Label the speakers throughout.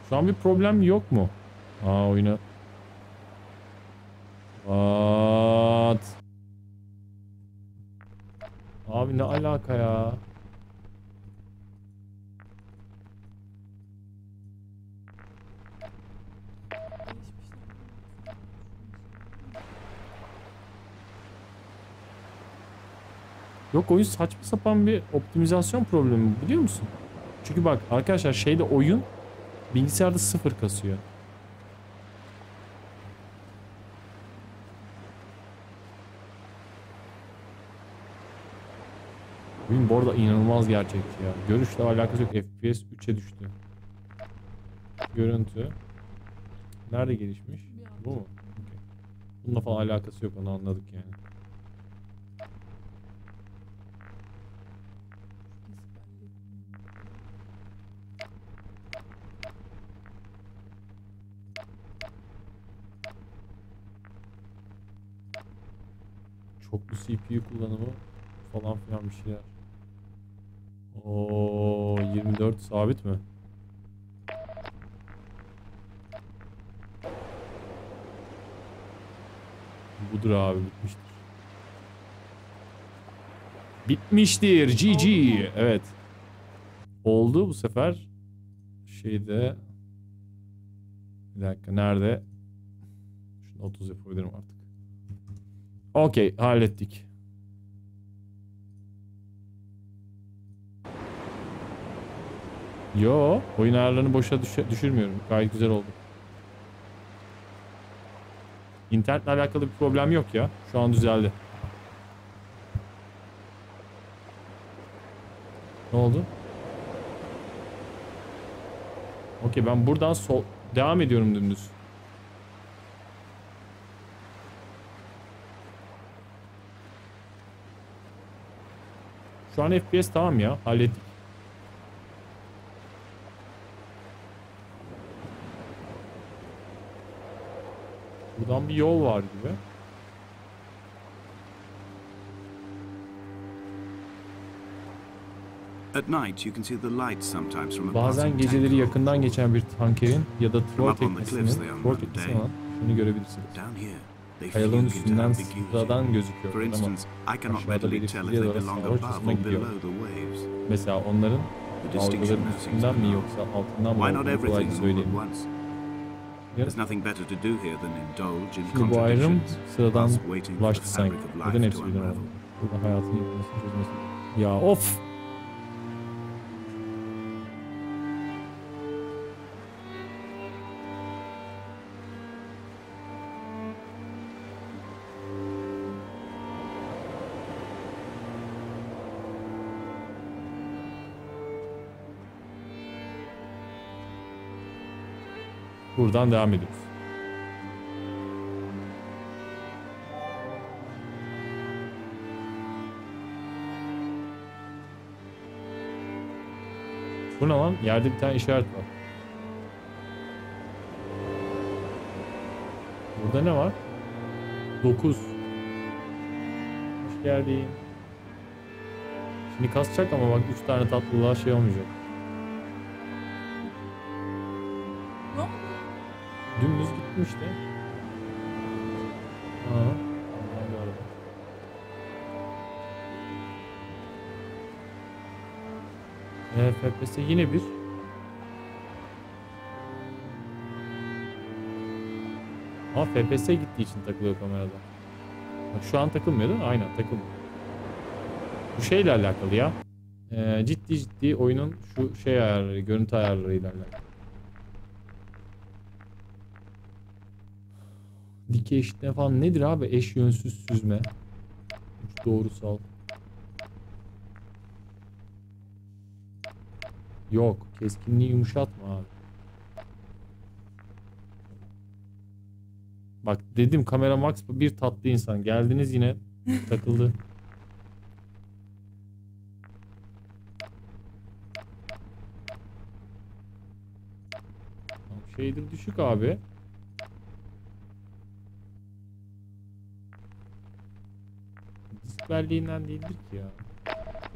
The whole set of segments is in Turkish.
Speaker 1: Şu an bir problem yok mu? Aa oyunu. What? Abi ne alaka ya? Yok oyun saçma sapan bir optimizasyon problemi biliyor musun? Çünkü bak arkadaşlar şeyde oyun bilgisayarda sıfır kasıyor. Oyun bu arada inanılmaz gerçekçi ya. Görüşle alakası yok. FPS 3'e düştü. Görüntü. Nerede gelişmiş? Bu mu? Okay. Bununla falan alakası yok, onu anladık yani. Çoklu CPU kullanımı falan filan bir şeyler. Oo 24 sabit mi? Budur abi, bitmiştir. Bitmiştir GG. Evet. Oldu bu sefer. Şeyde bir dakika nerede? Şunu 30 yapabilirim artık. Okey, hallettik. Yo, oyun ayarlarını boşa düşürmüyorum. Gayet güzel oldu. İnternetle alakalı bir problem yok ya. Şu an düzeldi. Ne oldu? Okey, ben buradan devam ediyorum dümdüz. Şu an FPS tamam ya. Hallettik. Buradan bir yol var gibi. Bazen geceleri yakından geçen bir tankerin ya da troll teknesinin şunu görebilirsiniz. Kayalığın üstünden sıradan gözüküyor ama aşağıda belirtili ya da sarhoş hızına gidiyor. Mesela onların dalgaların üstünden mi yoksa altından mı olduğunu kolayca söyleyemiyorum. Şimdi bu ayrım sıradan ulaştı sanki. Neden hepsi birden oldu? Burada hayatın yıkılmasını çözmesi. Ya of! Buradan devam ediyoruz. Bu ne lan? Yerde bir tane işaret var. Burada ne var? 9. Hoş geldin. Şimdi kasacak ama bak 3 tane tatlılığa şey olmayacak. Dümdüz gittim işte. Aa, FPS yine bir. Ama FPS gittiği için takılıyor kamerada. Bak şu an takılmıyor değil mi? Aynen takılmıyor. Bu şeyle alakalı ya. Ciddi oyunun şu şey ayarları, görüntü ayarlarıyla alakalı. Dikey eşitleme falan nedir abi? Eş yönsüz süzme. Uç doğrusal. Yok. Keskinliği yumuşatma abi. Bak dedim kamera max bir tatlı insan. Geldiniz yine takıldı. Shader düşük abi. Disk belleğinden değildir ki ya.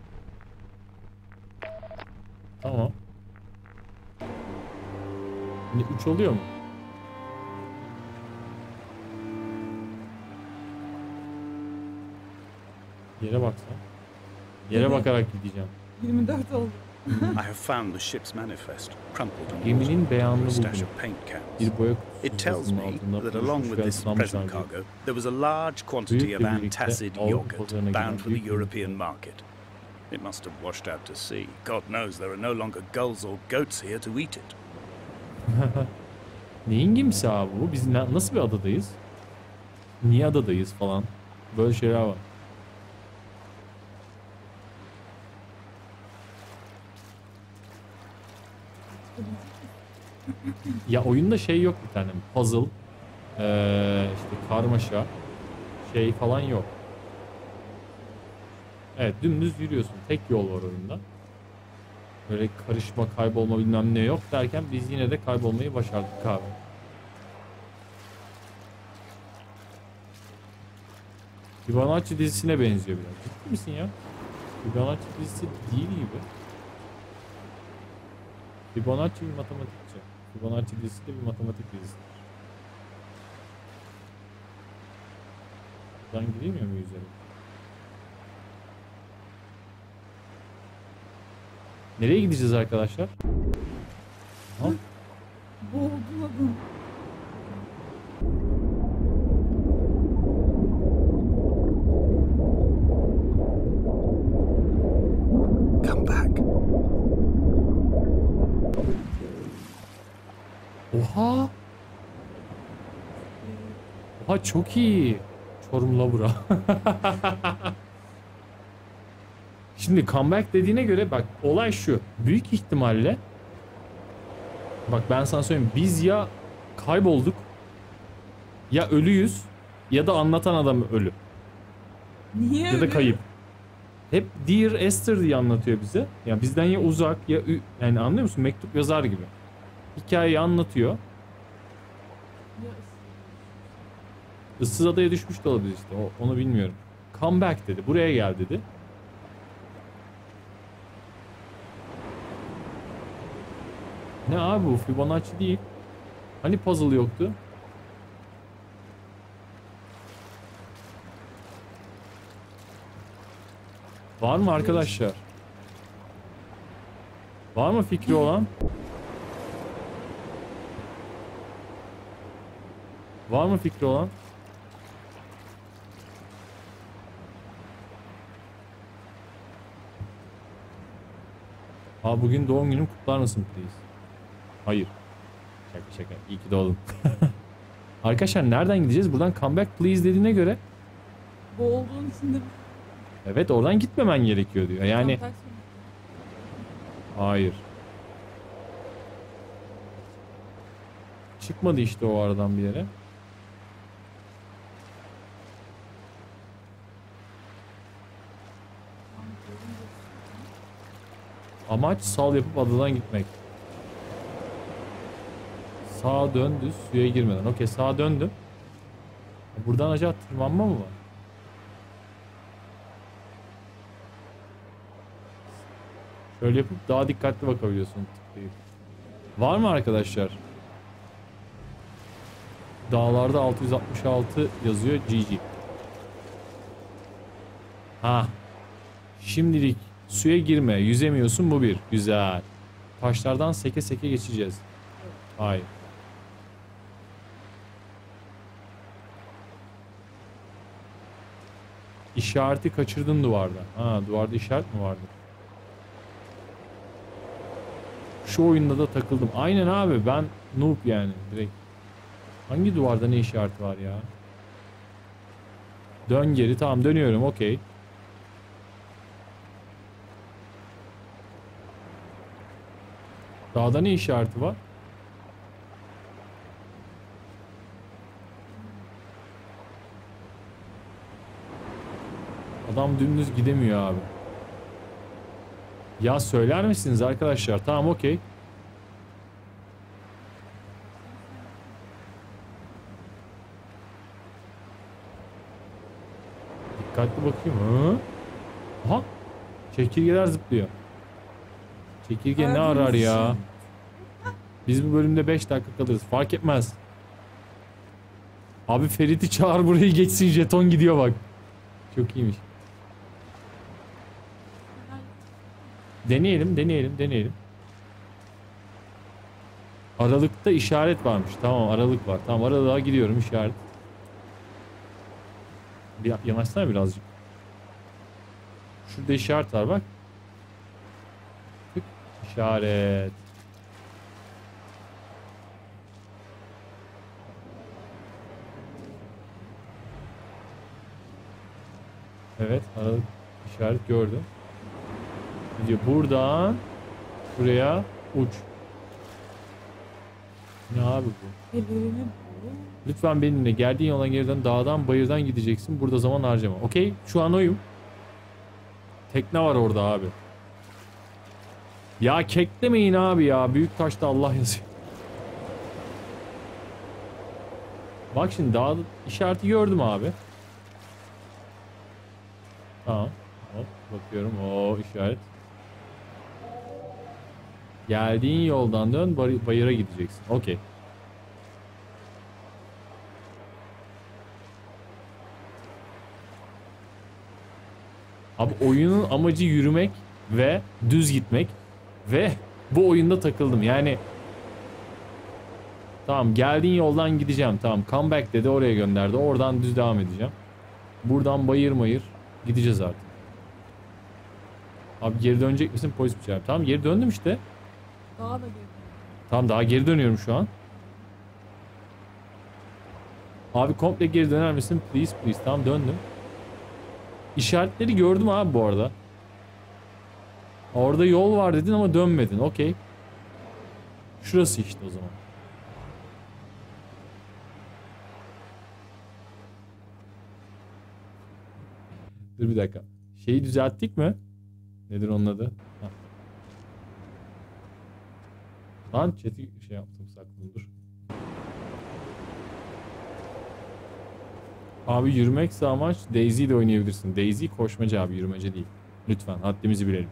Speaker 1: Tamam. Şimdi 3 oluyor mu? Yere baksana. Yere bakarak gideceğim.
Speaker 2: 24 oldu.
Speaker 3: I have found the ship's manifest, crumpled and
Speaker 1: Geminin beyanını
Speaker 3: a stash
Speaker 1: buldum.
Speaker 3: of paint cans.
Speaker 1: Bir boya
Speaker 3: It
Speaker 1: kutusu
Speaker 3: tells
Speaker 1: yazının
Speaker 3: me
Speaker 1: altında
Speaker 3: that along
Speaker 1: buluşmuş
Speaker 3: with
Speaker 1: ve
Speaker 3: this
Speaker 1: ıslanmış
Speaker 3: present
Speaker 1: halde.
Speaker 3: cargo, there was a large quantity
Speaker 1: Büyük
Speaker 3: of
Speaker 1: bir birlikte
Speaker 3: antacid
Speaker 1: Avrupa
Speaker 3: yogurt
Speaker 1: pazarına giden
Speaker 3: bound for
Speaker 1: büyük
Speaker 3: the
Speaker 1: bir
Speaker 3: European market. It must have washed out to sea. God knows there are no longer gulls or goats here to eat it.
Speaker 1: Neyin gemisi abi bu? Biz nasıl bir adadayız? Niye adadayız falan. Böyle şeyler var. Ya oyunda şey yok bir tane. Puzzle. İşte karmaşa. Şey falan yok. Evet dümdüz yürüyorsun. Tek yol var oyunda. Böyle karışma, kaybolma bilmem ne yok derken biz yine de kaybolmayı başardık abi. Fibonacci dizisine benziyor biraz. Ciddi misin ya? Fibonacci dizisi değil gibi. Fibonacci bir matematikçi. Fibonacci dizisi de bir matematik dizisidir. Buradan gidilmiyor mu üzerine? Nereye gideceğiz arkadaşlar? Ha?
Speaker 2: Boğuldun adam.
Speaker 3: Come back.
Speaker 1: Oha! Oha çok iyi. Çorumla bura. Şimdi comeback dediğine göre bak olay şu. Büyük ihtimalle bak ben sana söyleyeyim. Biz ya kaybolduk ya ölüyüz ya da anlatan adam ölü.
Speaker 2: Niye
Speaker 1: Ya da
Speaker 2: öyle?
Speaker 1: kayıp. Hep Dear Esther diye anlatıyor bize. Yani bizden ya uzak ya yani anlıyor musun? Mektup yazar gibi. Hikayeyi anlatıyor.
Speaker 2: Ya,
Speaker 1: Issız adaya düşmüş de olabilir işte. Onu bilmiyorum. Come back dedi. Buraya gel dedi. Ne abi bu? Fibonacci değil. Hani puzzle yoktu? Var mı arkadaşlar? Var mı fikri olan? Var mı fikri olan? Aa bugün doğum günüm kutlar mısın please? Hayır. Şaka şaka. İyi ki doğdun. Arkadaşlar nereden gideceğiz? Buradan come back please dediğine göre
Speaker 2: boğulduğun için de
Speaker 1: evet oradan gitmemen gerekiyor diyor. Yani
Speaker 2: Tam tersi mi?
Speaker 1: hayır. Çıkmadı işte o aradan bir yere. Amaç sal yapıp adadan gitmek. Sağa dön düz suya girmeden. Okey sağa döndüm. Buradan acaba tırmanma mı var? Şöyle yapıp daha dikkatli bakabiliyorsun. Tıklayıp. Var mı arkadaşlar? Dağlarda 666 yazıyor GG. Ha. Şimdilik suya girme. Yüzemiyorsun bu bir. Güzel. Taşlardan seke seke geçeceğiz. Hayır. İşareti kaçırdın duvarda. Ha duvarda işaret mi vardı? Şu oyunda da takıldım. Aynen abi ben noob yani direkt. Hangi duvarda ne işareti var ya? Dön geri tamam dönüyorum okey. Dağda ne işareti var? Adam dümdüz gidemiyor abi. Ya söyler misiniz arkadaşlar? Tamam okey. Dikkatli bakayım. Hı? Aha. Çekirgeler zıplıyor. Çekirge ne arar ya? Biz bu bölümde 5 dakika kalırız. Fark etmez. Abi Ferit'i çağır burayı geçsin. Jeton gidiyor bak. Çok iyiymiş. Deneyelim. Aralıkta işaret varmış. Tamam, aralık var. Tamam, aralığa gidiyorum, işaret. Bir yanaşsana birazcık. Şurada işaret var bak. Tık, işaret. Evet, aralık işaret gördüm. Diyor buradan buraya uç. Ne abi bu?
Speaker 2: Ellerini
Speaker 1: Lütfen benimle geldiğin yola geri dön. Dağdan bayırdan gideceksin. Burada zaman harcama. Okey. Şu an oyum. Tekne var orada abi. Ya keklemeyin abi ya. Büyük taşta Allah yazıyor. Bak şimdi dağ işareti gördüm abi. Tamam. Hop bakıyorum. O işaret. Geldiğin yoldan dön, bayıra gideceksin. Okey. Abi oyunun amacı yürümek ve düz gitmek ve bu oyunda takıldım. Yani tamam, geldiğin yoldan gideceğim. Tamam, come back dedi, oraya gönderdi. Oradan düz devam edeceğim. Buradan bayır gideceğiz artık. Abi geri dönecek misin? Polis bir çağır. Tamam, geri döndüm işte.
Speaker 2: daha da geliyor.
Speaker 1: Tamam, daha geri dönüyorum şu an. Abi komple geri döner misin? Please. Tamam, döndüm. İşaretleri gördüm abi bu arada. Orada yol var dedin ama dönmedin. Okey. Şurası işte o zaman. Dur bir dakika. Şeyi düzelttik mi? Nedir onun adı? Hah. Lan chat'i şey yaptım, sakladım, dur. Abi yürümekse amaç Daisy ile oynayabilirsin. Daisy koşmaca abi, yürümece değil. Lütfen haddimizi bilelim.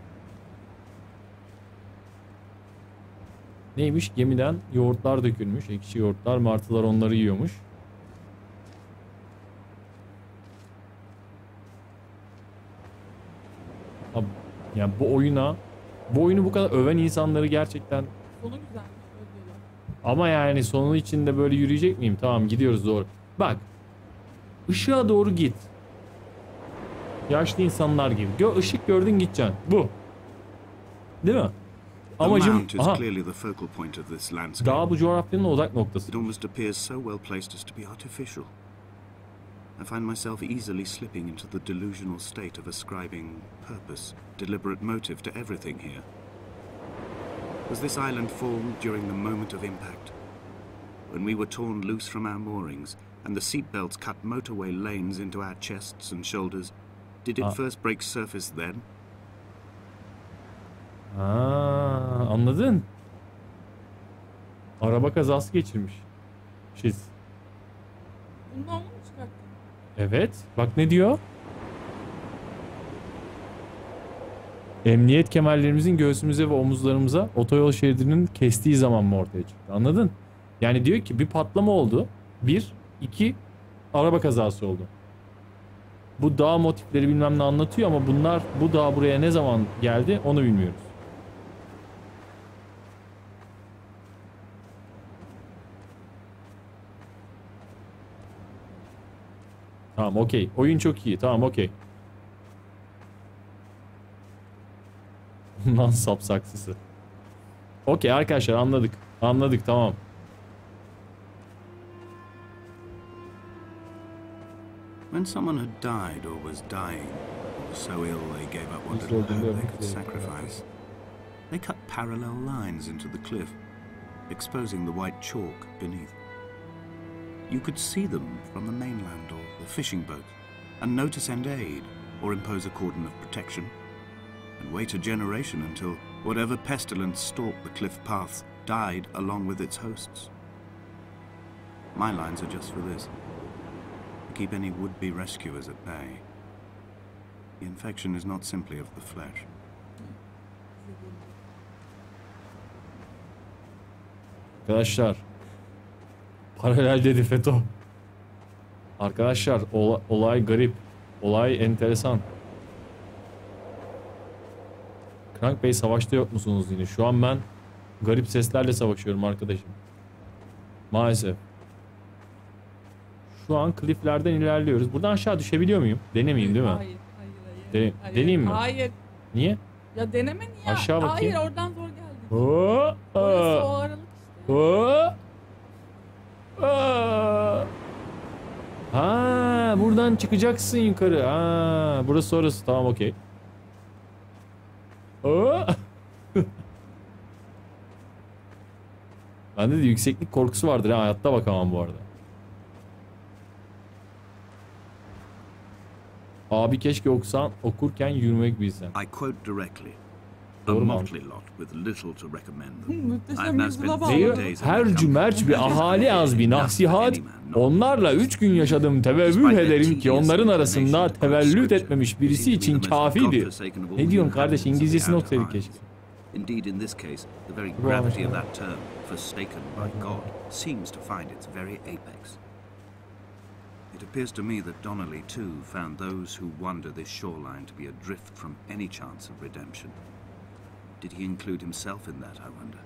Speaker 1: Neymiş? Gemiden yoğurtlar dökülmüş. Ekşi yoğurtlar, martılar onları yiyormuş. Abi, yani bu oyunu bu kadar öven insanları gerçekten...
Speaker 2: Sonu güzelmiş öyle diyorlar.
Speaker 1: Ama yani sonu içinde böyle yürüyecek miyim? Tamam, gidiyoruz doğru. Bak. Işığa doğru git. Yaşlı insanlar gibi. Işık gördün, gideceksin. Bu. Değil mi? Amacım... Aha. Dağ bu coğrafyanın odak noktası.
Speaker 4: It almost appears so well placed as to be artificial. I find myself easily slipping into the delusional state of ascribing purpose, deliberate motive to everything here. Was this island formed during the moment of impact? When we were torn loose from our moorings, and the seatbelts cut motorway lanes into our chests and shoulders, did it first break surface then?
Speaker 1: Anladın? Araba kazası geçirmiş.
Speaker 2: Bundan mı çıkarttın?
Speaker 1: Evet. Bak ne diyor? Emniyet kemerlerimizin göğsümüze ve omuzlarımıza otoyol şeridinin kestiği zaman mı ortaya çıktı? Anladın? Yani diyor ki bir patlama oldu. 1, 2 araba kazası oldu. Bu dağ motifleri bilmem ne anlatıyor ama bu dağ buraya ne zaman geldi onu bilmiyoruz. Tamam, okey. Oyun çok iyi. Tamam, okey. Lan sap saksısı. Okey arkadaşlar, anladık. Anladık, tamam.
Speaker 4: When someone had died or was dying, or so ill they gave up what little hope they could sacrifice, they cut parallel lines into the cliff, exposing the white chalk beneath. You could see them from the mainland or the fishing boat, and know to send aid or impose a cordon of protection, and wait a generation until whatever pestilence stalked the cliff paths died along with its hosts. My lines are just for this. To keep any would-be rescuers at bay. The infection is not simply of the flesh.
Speaker 1: Arkadaşlar. Paralel dedi FETÖ. Arkadaşlar olay garip. Olay enteresan. Crank Bey savaşta yok musunuz yine? Şu an ben garip seslerle savaşıyorum arkadaşım. Maalesef. Şu an kliflerden ilerliyoruz. Buradan aşağı düşebiliyor muyum? Denemeyeyim değil mi?
Speaker 2: Hayır, hayır. Hayır.
Speaker 1: Deneyeyim mi?
Speaker 2: Hayır.
Speaker 1: Niye?
Speaker 2: Ya deneme niye?
Speaker 1: Aşağı bakayım.
Speaker 2: Hayır, oradan zor geldi.
Speaker 1: Oo,
Speaker 2: Orası o aralık işte.
Speaker 1: oo, oo. Ha, buradan çıkacaksın yukarı. Ha, burası orası. Tamam, okey. Oo. Bende de yükseklik korkusu vardır ha. Hayatta bakamam bu arada. Abi keşke okurken yürümek bilsen.
Speaker 4: I quote directly. A
Speaker 1: Doğru mu?
Speaker 4: motley lot with little to recommend them.
Speaker 2: Muhteşem
Speaker 4: I've now
Speaker 2: yüzyıla
Speaker 4: spent
Speaker 2: bağlı.
Speaker 4: 4
Speaker 1: Diyor,
Speaker 4: days in
Speaker 1: her
Speaker 4: their
Speaker 1: cümerç bir ahali az bir nasihat. Onlarla 3 gün yaşadım, tevellüt ederim ki onların arasında tevellüt etmemiş birisi için kafidir. Ne diyorsun kardeş, İngilizcesini okusaydık keşke.
Speaker 4: Indeed, in this case, the very gravity of that term, forsaken by God, seems to find its very apex. It appears to me that Donnelly, too, found those who wander this shoreline to be adrift from any chance of redemption. Did he include himself in that, I wonder?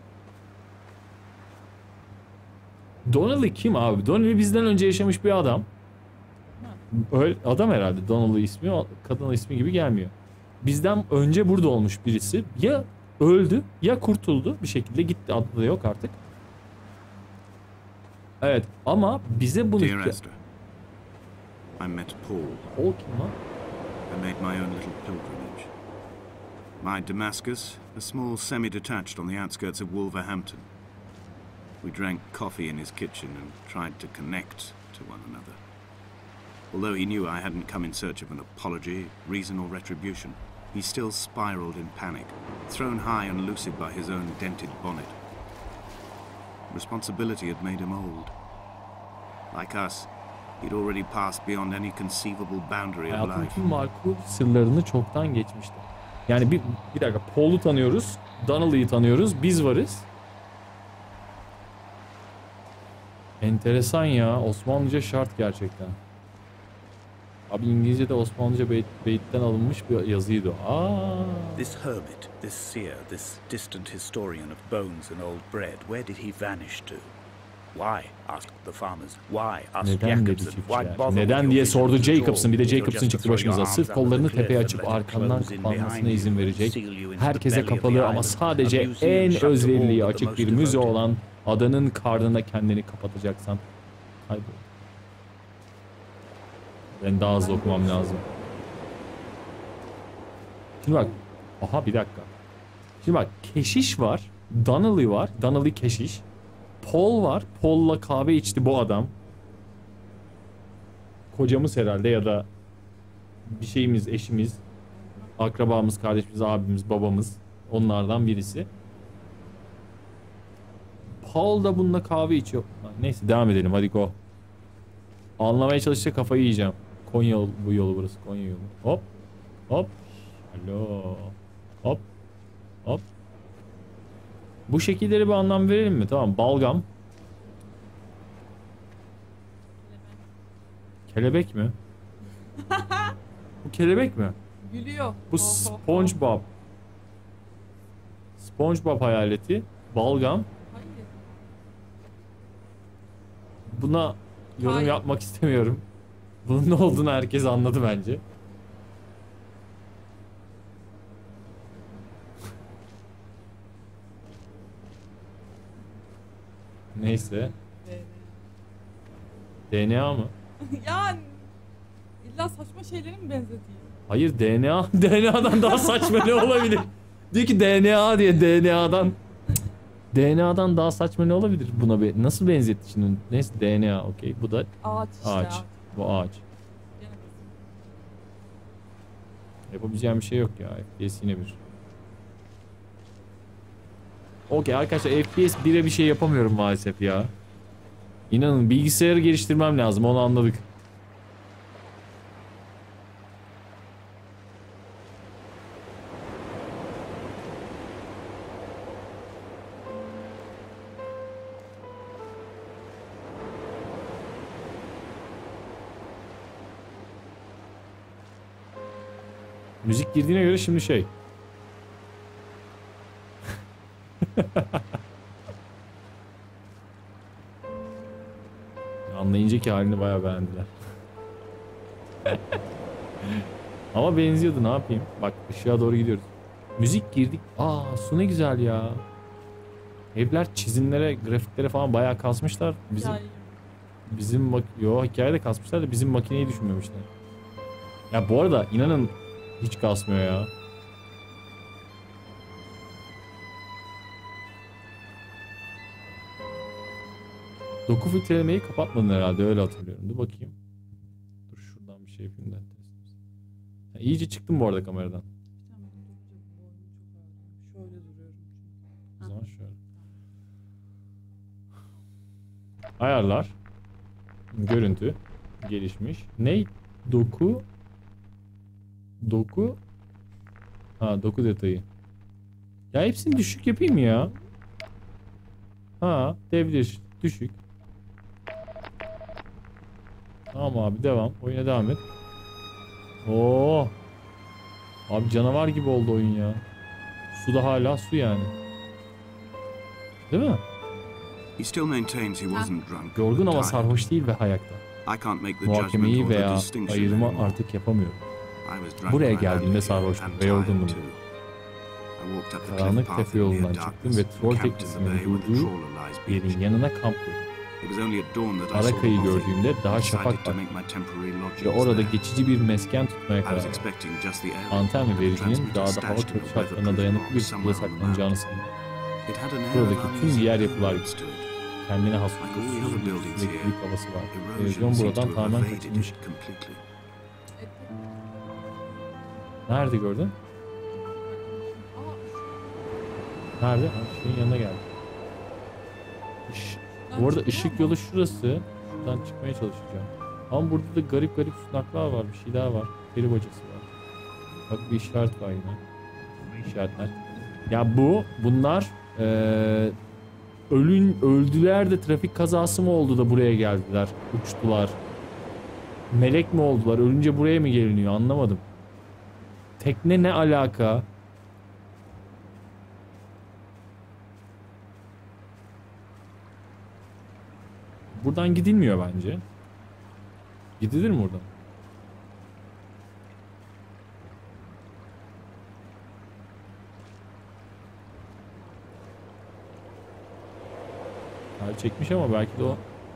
Speaker 1: Donnelly kim abi? Donnelly bizden önce yaşamış bir adam. Öyle adam herhalde. Donnelly ismi, kadın ismi gibi gelmiyor. Bizden önce burada olmuş birisi. Ya öldü ya kurtuldu bir şekilde, gitti, adı da yok artık. Evet ama bize bunu...
Speaker 4: Dear Esther, I met Paul.
Speaker 1: Paul kim lan?
Speaker 4: I made my own little pilgrimage. My Damascus, a small semi-detached on the outskirts of Wolverhampton. We drank coffee in his kitchen and tried to connect to one another. Although he knew I hadn't come in search of an apology, reason or retribution, he still spiraled in panic, thrown high and lucid by his own dented bonnet. Responsibility had made him old. Like us, he'd already passed beyond any conceivable boundary of
Speaker 1: Hayatın
Speaker 4: life.
Speaker 1: tüm makul sırlarını çoktan geçmişti. Yani bir dakika, Paul'u tanıyoruz, Donnelly'yi tanıyoruz, biz varız. Enteresan ya, Osmanlıca şart gerçekten. Abi İngilizce'de Osmanlıca beyitten alınmış bir yazıydı o. Aa.
Speaker 3: This hermit, this seer, this distant historian of bones and old bread, where did he vanish to? Why? Asked the farmers. Why? Asked
Speaker 1: Neden dedi
Speaker 3: Jacobson. Why
Speaker 1: çiftçiler.
Speaker 3: bother
Speaker 1: Neden
Speaker 3: with
Speaker 1: diye
Speaker 3: your
Speaker 1: sordu
Speaker 3: visions at
Speaker 1: Jacobson. Bir de
Speaker 3: all? You're
Speaker 1: Jacobson
Speaker 3: just
Speaker 1: çıktı
Speaker 3: to throw your
Speaker 1: başımıza.
Speaker 3: arms
Speaker 1: Sırf
Speaker 3: out of
Speaker 1: kollarını
Speaker 3: the cliff
Speaker 1: tepeye
Speaker 3: and
Speaker 1: açıp
Speaker 3: let it
Speaker 1: arkandan
Speaker 3: close in
Speaker 1: kapanmasına
Speaker 3: behind
Speaker 1: izin
Speaker 3: you,
Speaker 1: verecek.
Speaker 3: seal you into the
Speaker 1: Herkese
Speaker 3: belly of the
Speaker 1: kapalı ama
Speaker 3: island.
Speaker 1: sadece
Speaker 3: A museum
Speaker 1: en
Speaker 3: shut to all
Speaker 1: özveriliği
Speaker 3: but the
Speaker 1: açık
Speaker 3: most
Speaker 1: bir müze
Speaker 3: devoted.
Speaker 1: olan adanın karnına kendini kapatacaksan kaybol. Ben daha hızlı okumam lazım. Şimdi bak. Aha bir dakika. Şimdi bak, keşiş var. Donnelly var. Donnelly keşiş. Paul var. Paul'la kahve içti bu adam. Kocamız herhalde ya da bir şeyimiz, eşimiz, akrabamız, kardeşimiz, abimiz, babamız. Onlardan birisi. Paul da bununla kahve içiyor. Neyse devam edelim, hadi go. Anlamaya çalışınca kafayı yiyeceğim. Konya bu yolu burası. Konya yolu. Hop. Hop. Alo. Hop. Hop. Bu şekillere bir anlam verelim mi? Tamam. Balgam. Kelebek mi? Bu kelebek mi?
Speaker 2: Gülüyor.
Speaker 1: Bu SpongeBob. SpongeBob hayaleti. Balgam.
Speaker 2: Hayır.
Speaker 1: Buna yorum
Speaker 2: Hayır.
Speaker 1: yapmak istemiyorum. Bunun ne olduğunu herkes anladı bence. Neyse. DNA mı?
Speaker 2: Ya illa saçma şeyleri mi benzeteyim?
Speaker 1: Hayır, DNA. DNA'dan daha saçma ne olabilir? Diyor ki DNA diye DNA'dan. DNA'dan daha saçma ne olabilir buna? Nasıl benzetti şimdi? Neyse DNA okey. Bu da
Speaker 2: Ağaç işte.
Speaker 1: ağaç. Bu ağaç.
Speaker 2: Gene basit.
Speaker 1: Yapabileceğim bir şey yok ya. FPS yine bir. Okey arkadaşlar, FPS 1'e bir şey yapamıyorum maalesef ya. İnanın bilgisayarı geliştirmem lazım, onu anladık. Müzik girdiğine göre şimdi şey. Anlayınca ki halini bayağı beğendiler. Ama benziyordu, ne yapayım. Bak ışığa doğru gidiyoruz. Müzik girdik. Aa, su ne güzel ya. Evler çizimlere, grafiklere falan bayağı kasmışlar. Hikayede kasmışlar da bizim makineyi düşünmemişler. Ya bu arada inanın hiç kasmıyor ya. Doku filtrelemeyi kapatmadın herhalde, öyle hatırlıyorum. Dur bakayım. Dur şuradan bir şey yapayım da. İyice çıktım bu arada kameradan.
Speaker 2: Şöyle duruyorum.
Speaker 1: O zaman şöyle. Ayarlar. Görüntü. Gelişmiş. Ne? Doku. Doku. Ha, doku detayı. Ya hepsini düşük yapayım ya. Ha, devir düşük. Tamam abi, devam. Oyuna devam et. Oo. Abi canavar gibi oldu oyun ya. Su da hala su yani. Değil mi?
Speaker 4: He still maintains he wasn't drunk.
Speaker 1: Yorgun ama sarhoş değil ve ayakta. Muhakemeyi veya ayırma artık yapamıyorum. Buraya geldiğimde sarhoştum ve yorgundum. Karanlık tepe yolundan çıktım ve troll teknesinin durduğu yerin yanına kamp kurdum. Araka'yı gördüğümde daha şafak var ve orada geçici bir mesken tutmaya karar verdim. Anten ve vericinin dağda hava şartlarına dayanıklı bir kıla saklanacağını sandım. Buradaki tüm diğer yapılar gibi. Kendine has süreklilik havası var. Televizyon buradan tamamen kaçırmış. Nerede gördün? Nerede? Şeyin yanına geldi. Bu arada ışık yolu şurası. Şuradan çıkmaya çalışacağım. Ama burada da garip garip sunaklar var. Bir şey daha var. Peri bacası var. Bak bir işaret var yine. İşaretler. Ya bunlar öldüler de trafik kazası mı oldu da buraya geldiler? Uçtular. Melek mi oldular? Ölünce buraya mı geliniyor? Anlamadım. Tekne ne alaka? Buradan gidilmiyor bence. Gidilir mi buradan? Çekmiş ama belki de o.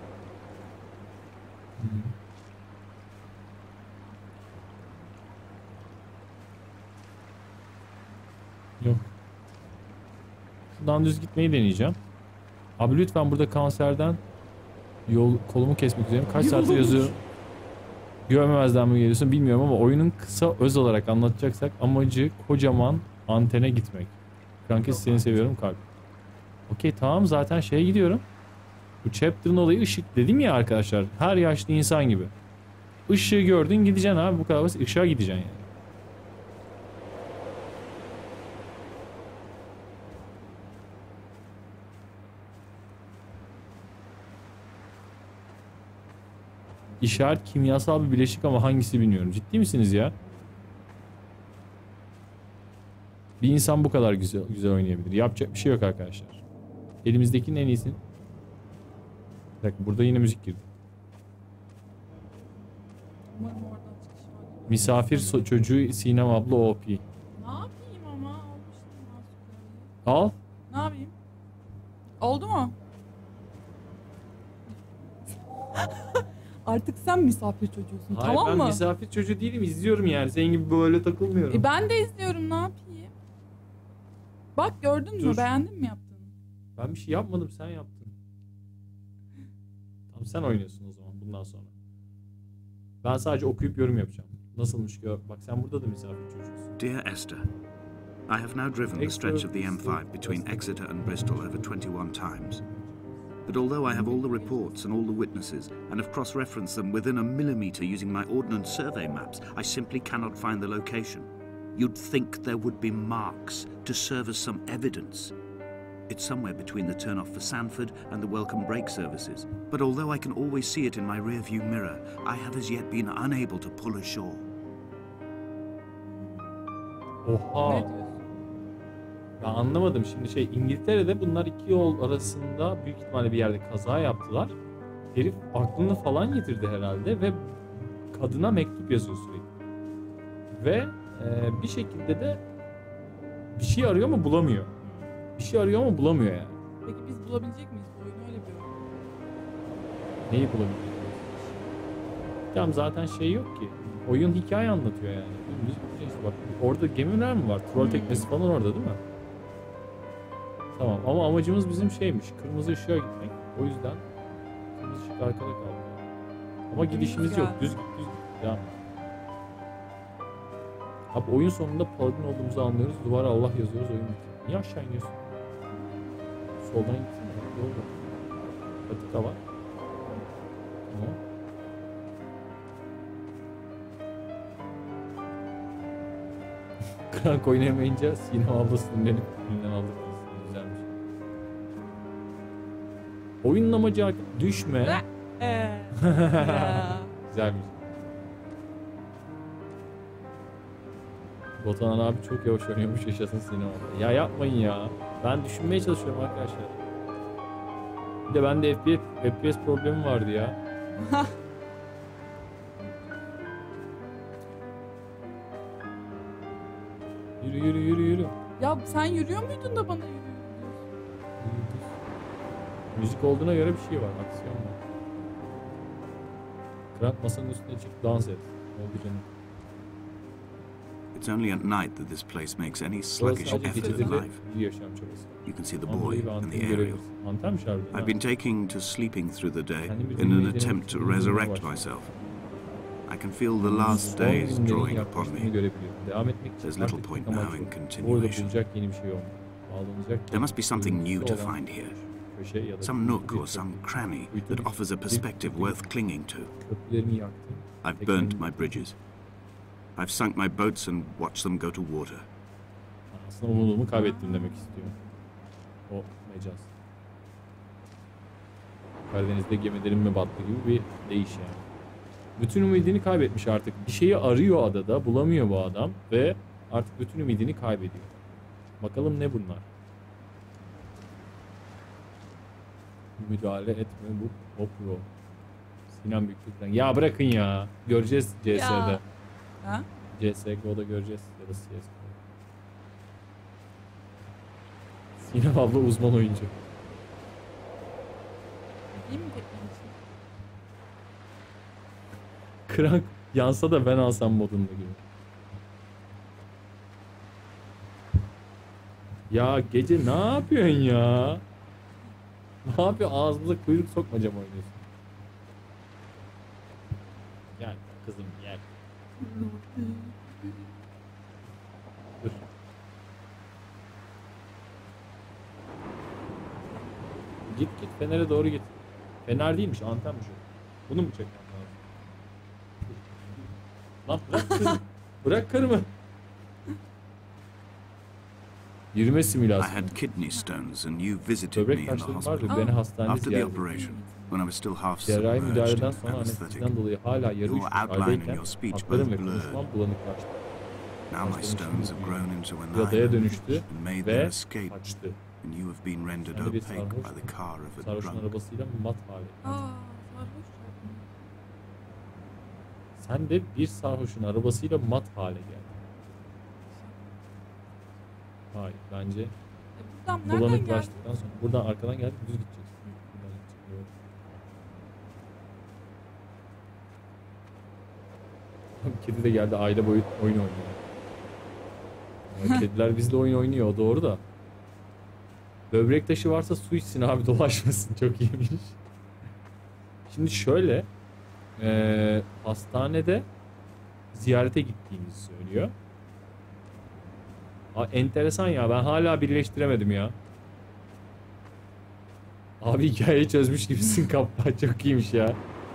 Speaker 1: Yok. Şuradan düz gitmeyi deneyeceğim. Abi lütfen, burada kanserden kolumu kesmek üzereyim. Kaç saattir yazıyorum. Görmemezden mi geliyorsun bilmiyorum ama oyunun kısa öz olarak anlatacaksak amacı kocaman antene gitmek. Krankes seni seviyorum kalp. Okey tamam, zaten şeye gidiyorum. Bu chapter'ın olayı ışık dedim ya arkadaşlar. Her yaşlı insan gibi. Işığı gördün gideceksin abi, bu kadar basit. Işığa gideceksin yani. İşaret kimyasal bir bileşik ama hangisi bilmiyorum. Ciddi misiniz ya? Bir insan bu kadar güzel oynayabilir. Yapacak bir şey yok arkadaşlar. Elimizdekinin en iyisi. Bir dakika, burada yine müzik girdi. Misafir çocuğu Sinem abla OP.
Speaker 2: Ne yapayım ama? Almıştım.
Speaker 1: Al.
Speaker 2: Ne yapayım? Oldu mu? Artık sen misafir çocuğusun.
Speaker 1: Hayır,
Speaker 2: tamam mı?
Speaker 1: ben misafir çocuğu değilim, izliyorum yani. Senin gibi böyle takılmıyorum.
Speaker 2: Ben de izliyorum, ne yapayım? Bak gördün mü?
Speaker 1: Dur.
Speaker 2: Beğendin mi yaptığını?
Speaker 1: Ben bir şey yapmadım, sen yaptın. Tamam, sen oynuyorsun o zaman bundan sonra. Ben sadece okuyup yorum yapacağım. Nasılmış gör. Bak sen burada da misafir çocuğusun.
Speaker 4: Dear Esther, I have now driven the stretch of the M5 between Exeter and Bristol over 21 times. But although I have all the reports and all the witnesses, and have cross-referenced them within a millimetre using my ordnance survey maps, I simply cannot find the location. You'd think there would be marks to serve as some evidence. It's somewhere between the turn-off for Sanford and the welcome break services. But although I can always see it in my rear-view mirror, I have as yet been unable to pull ashore.
Speaker 1: Oha.
Speaker 2: Ne diyorsun?
Speaker 1: Ben anlamadım. Şimdi İngiltere'de bunlar iki yol arasında büyük ihtimalle bir yerde kaza yaptılar. Herif aklını falan yitirdi herhalde ve kadına mektup yazıyor sürekli. Ve bir şekilde de bir şey arıyor ama bulamıyor. Bir şey arıyor ama bulamıyor yani.
Speaker 2: Peki biz bulabilecek miyiz bu oyunu? Öyle bir oyun.
Speaker 1: Neyi bulabiliyor? Tamam zaten yok ki. Oyun hikaye anlatıyor yani. Dümdüz gideceksin. Bak orada gemiler mi var? Troll teknesi falan orada değil mi? Tamam ama amacımız bizim kırmızı ışığa gitmek. O yüzden kırmızı ışık arkada kaldı. Ama gidişimiz yok. Düz git. Devam et. Abi oyun sonunda paladin olduğumuzu anlıyoruz. Duvara Allah yazıyoruz. Oyun bitiyor. Niye aşağı iniyorsun? Soldan gitsene. Yolda. Patika var. Tamam. Krank oynayamayınca Sinem abla sinirlenip elinden aldık. Güzelmiş. Oyunun amacı düşme.
Speaker 2: Ya.
Speaker 1: Güzelmiş. Botanan abi çok yavaş oynuyormuş, yaşasın Sinem abla. Ya yapmayın ya. Ben düşünmeye çalışıyorum arkadaşlar. Bir de bende FPS problemi vardı ya. Yürü.
Speaker 2: Ya sen yürüyor muydun da bana yürüyor diyorsun?
Speaker 1: Müzik olduğuna göre bir şey var, aksiyon var. Krank masanın üstüne çık, dans et. Oldu canım.
Speaker 4: It's only at night that this place makes any
Speaker 1: Burası
Speaker 4: sluggish
Speaker 1: sadece
Speaker 4: effort
Speaker 1: geceleri
Speaker 4: of life.
Speaker 1: bir yaşam çabası.
Speaker 4: You can see the
Speaker 1: Anadolu'yu
Speaker 4: boy
Speaker 1: ve
Speaker 4: and
Speaker 1: Anten'i
Speaker 4: the aerial.
Speaker 1: görebilirsin. Antenmiş harbiden.
Speaker 4: I've been taking to sleeping through the day
Speaker 1: Kendim bir
Speaker 4: in an
Speaker 1: dinleyicilerin
Speaker 4: attempt to
Speaker 1: dinlemeye
Speaker 4: resurrect
Speaker 1: başladım.
Speaker 4: myself. I can feel the last
Speaker 1: Son
Speaker 4: days
Speaker 1: günlerin
Speaker 4: drawing upon
Speaker 1: yaklaştığını
Speaker 4: me.
Speaker 1: görebiliyorum. Devam etmek için
Speaker 4: There's little
Speaker 1: artık
Speaker 4: point
Speaker 1: tek amaç
Speaker 4: now in
Speaker 1: yok. Burada
Speaker 4: continuation.
Speaker 1: bulacak yeni bir şey olmalı. Bağlanacak
Speaker 4: There must be something new to
Speaker 1: olan
Speaker 4: find here.
Speaker 1: köşe ya da
Speaker 4: Some nook
Speaker 1: bir
Speaker 4: or some cranny
Speaker 1: bir-
Speaker 4: that offers a perspective worth clinging to.
Speaker 1: köprülerimi yaktım.
Speaker 4: I've burnt my bridges. I've sunk my boats and watched them go to water.
Speaker 1: Aslında umudumu kaybettim demek istiyor. O mecaz. Karadeniz'de gemilerin mi battı gibi bir deyiş yani. Bütün umudunu kaybetmiş artık. Bir şeyi arıyor adada, bulamıyor bu adam ve artık bütün umudunu kaybediyor. Bakalım ne bunlar? Müdahale etme bu Opro. Sinan Büyüklük'ten. Ya bırakın ya. Göreceğiz CS'de.
Speaker 2: Ya. Ha?
Speaker 1: CSGO'da göreceğiz ya da CSGO'da. Sinem abla uzman oyuncu.
Speaker 2: İyi mi teknoloji?
Speaker 1: Krank yansa da ben alsam modunda gibi. Ya gece ne yapıyorsun ya? Ne yapıyor? Ağzımıza kuyruk sokmaca mı oynuyorsun? Gel kızım gel. Dur. Git Fener'e doğru git. Fener değilmiş, antenmiş o. Bunu mu çekmem lazım? Lan bırak kızım. Bırak karımı. Yürüme
Speaker 4: I
Speaker 1: simülasyonu.
Speaker 4: had kidney stones and you visited me
Speaker 1: Böbrek
Speaker 4: in the
Speaker 1: taşlarım vardı.
Speaker 4: hospital.
Speaker 1: Beni hastanede
Speaker 4: After the
Speaker 1: ziyaret etti.
Speaker 4: operation, when I was still half
Speaker 1: Cerrahi
Speaker 4: submerged
Speaker 1: müdahaleden
Speaker 4: in
Speaker 1: sonra
Speaker 4: anesthetic,
Speaker 1: anesteziden dolayı hala yarı
Speaker 4: Your
Speaker 1: uçmuş
Speaker 4: outline and
Speaker 1: haldeyken
Speaker 4: your speech
Speaker 1: hatlarım ve
Speaker 4: both blurred.
Speaker 1: konuşmam bulanıklaştı.
Speaker 4: now my stones have grown into an
Speaker 1: Bir adaya
Speaker 4: island
Speaker 1: dönüştü
Speaker 4: and made
Speaker 1: ve
Speaker 4: their escape,
Speaker 1: kaçtı.
Speaker 4: and you have been rendered
Speaker 1: Sen de bir
Speaker 4: opaque
Speaker 1: sarhoş
Speaker 4: by the car of a
Speaker 1: Sarhoşun
Speaker 4: drunk.
Speaker 1: arabasıyla mat hale.
Speaker 2: Sarhoş.
Speaker 1: Sen de bir sarhoşun arabasıyla mat hale geldin. Hayır bence
Speaker 2: Buradan nereden geldin?
Speaker 1: bulanıklaştıktan sonra buradan arkadan gelip düz gideceksin. Buradan gideceksin, evet. Kedi de geldi, aile boyu oyun oynuyor. Ya kediler bizle oyun oynuyor, o doğru da. Böbrek taşı varsa su içsin abi, dolaşmasın, çok iyiymiş. Şimdi şöyle hastanede ziyarete gittiğimizi söylüyor. Enteresan ya, ben hala birleştiremedim ya. Abi hikayeyi çözmüş gibisin kaptan, çok iyiymiş ya.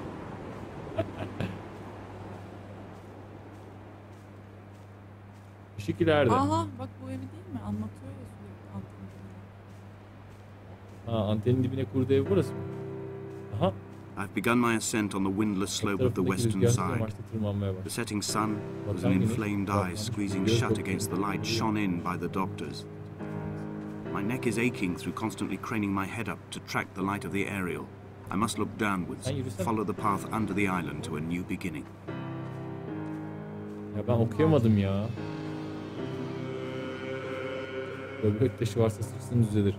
Speaker 1: Işık ileride.
Speaker 2: Aha bak bu evi değil mi? Anlatıyor ya sürekli antenini.
Speaker 1: Ha, antenin dibine kurduğu ev burası mı? Aha.
Speaker 4: I've begun my ascent on the windless slope of the western side. The setting sun was an inflamed eye squeezing shut against the light shone in by the doctors. My neck is aching through constantly craning my head up to track the light of the aerial. I must look downwards, follow the path under the island to a new beginning.
Speaker 1: Ya ben okuyamadım ya. Böbrek taşı varsa sıçsın düzelir.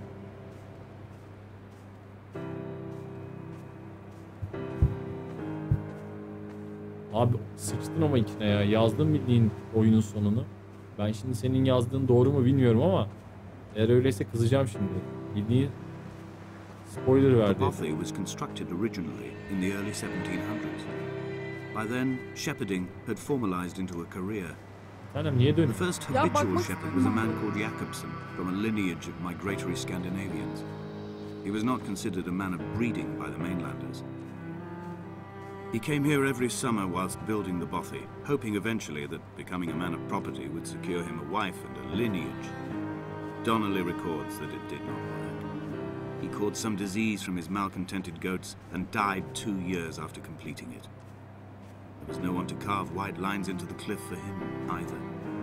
Speaker 1: Abi sıçtın ama içine ya. Yazdım bildiğin oyunun sonunu. Ben şimdi senin yazdığın doğru mu bilmiyorum ama eğer öyleyse kızacağım şimdi. Bildiğin spoiler verdi.
Speaker 4: The bothy was constructed originally in the early 1700s. By then, shepherding had formalized into a career.
Speaker 1: Annem niye
Speaker 4: The
Speaker 1: dönüyor?
Speaker 4: first habitual shepherd was a man called Jakobsen, from a lineage of migratory Scandinavians. He was not considered a man of breeding by the mainlanders. He came here every summer whilst building the bothy, hoping eventually that becoming a man of property would secure him a wife and a lineage. Donnelly records that it did not work. He caught some disease from his malcontented goats and died 2 years after completing it. There was no one to carve wide lines into the cliff for him either.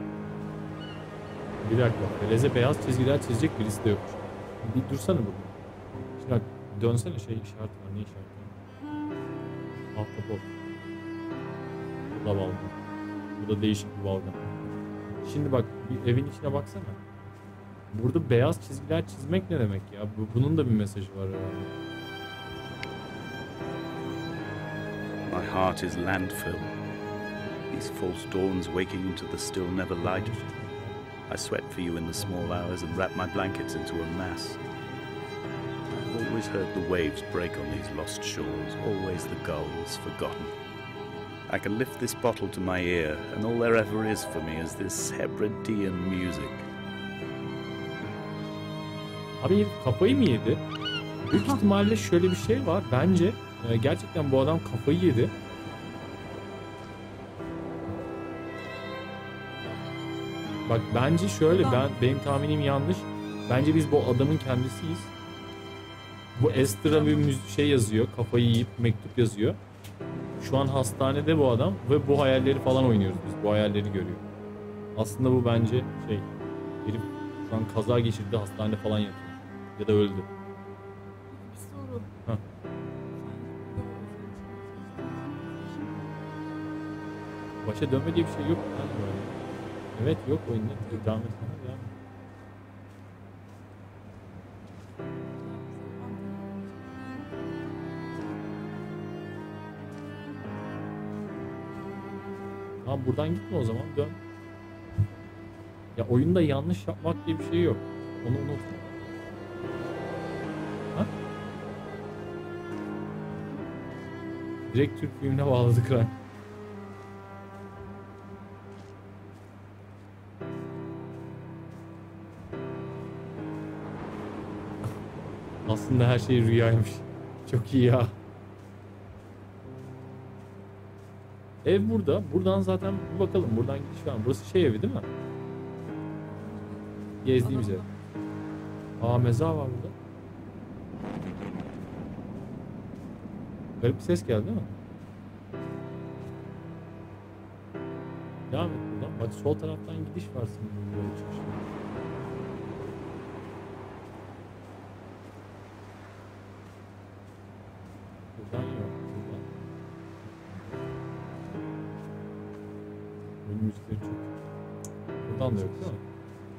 Speaker 1: Bir dakika. Meleze beyaz çizgiler çizecek birisi de yokmuş. Bir dursana burada. Şimdi bak dönsene şey işaret var. Ne işaret var? Ahtapot. Bu da balgam. Bu da değişik bir balgam. Şimdi bak bir evin içine baksana. Burada beyaz çizgiler çizmek ne demek ya? Bunun da bir mesajı var herhalde.
Speaker 3: My heart is landfill. These false dawns waking into the still never light. I sweat for you in the small hours and wrap my blankets into a mass. I've always heard the waves break on these lost shores, always the gulls forgotten. I can lift this bottle to my ear, and all there ever is for me is this Hebridean music.
Speaker 1: Abi kafayı mı yedi? Büyük ihtimalle şöyle bir şey var. Bence gerçekten bu adam kafayı yedi. Bak bence şöyle, benim tahminim yanlış. Bence biz bu adamın kendisiyiz. Bu Ester'a bir şey yazıyor, kafayı yiyip mektup yazıyor. Şu an hastanede bu adam ve bu hayalleri falan oynuyoruz biz. Bu hayalleri görüyor. Aslında bu bence şey, herif şu an kaza geçirdi, hastanede falan yatıyor. Ya da öldü.
Speaker 2: Bir soru.
Speaker 1: Heh. Başa dönme diye bir şey yok. Yani böyle. Evet yok oyunda. Devam et. Devam et. Tamam buradan gitme o zaman dön. Ya oyunda yanlış yapmak diye bir şey yok. Onu unutma. Ha? Direkt Türk filmine bağladık lan. Aslında her şey rüyaymış. Çok iyi ya. Ev burada. Buradan zaten bir bakalım. Buradan gidiş var. Burası şey evi değil mi? Gezdiğimiz ev. Aa mezar var burada. Garip bir ses geldi değil mi? Devam et buradan. Bak sol taraftan gidiş var senin böyle çıkışta. Buradan yok. Buradan. Benim müzikleri çok. Buradan da yok değil mi?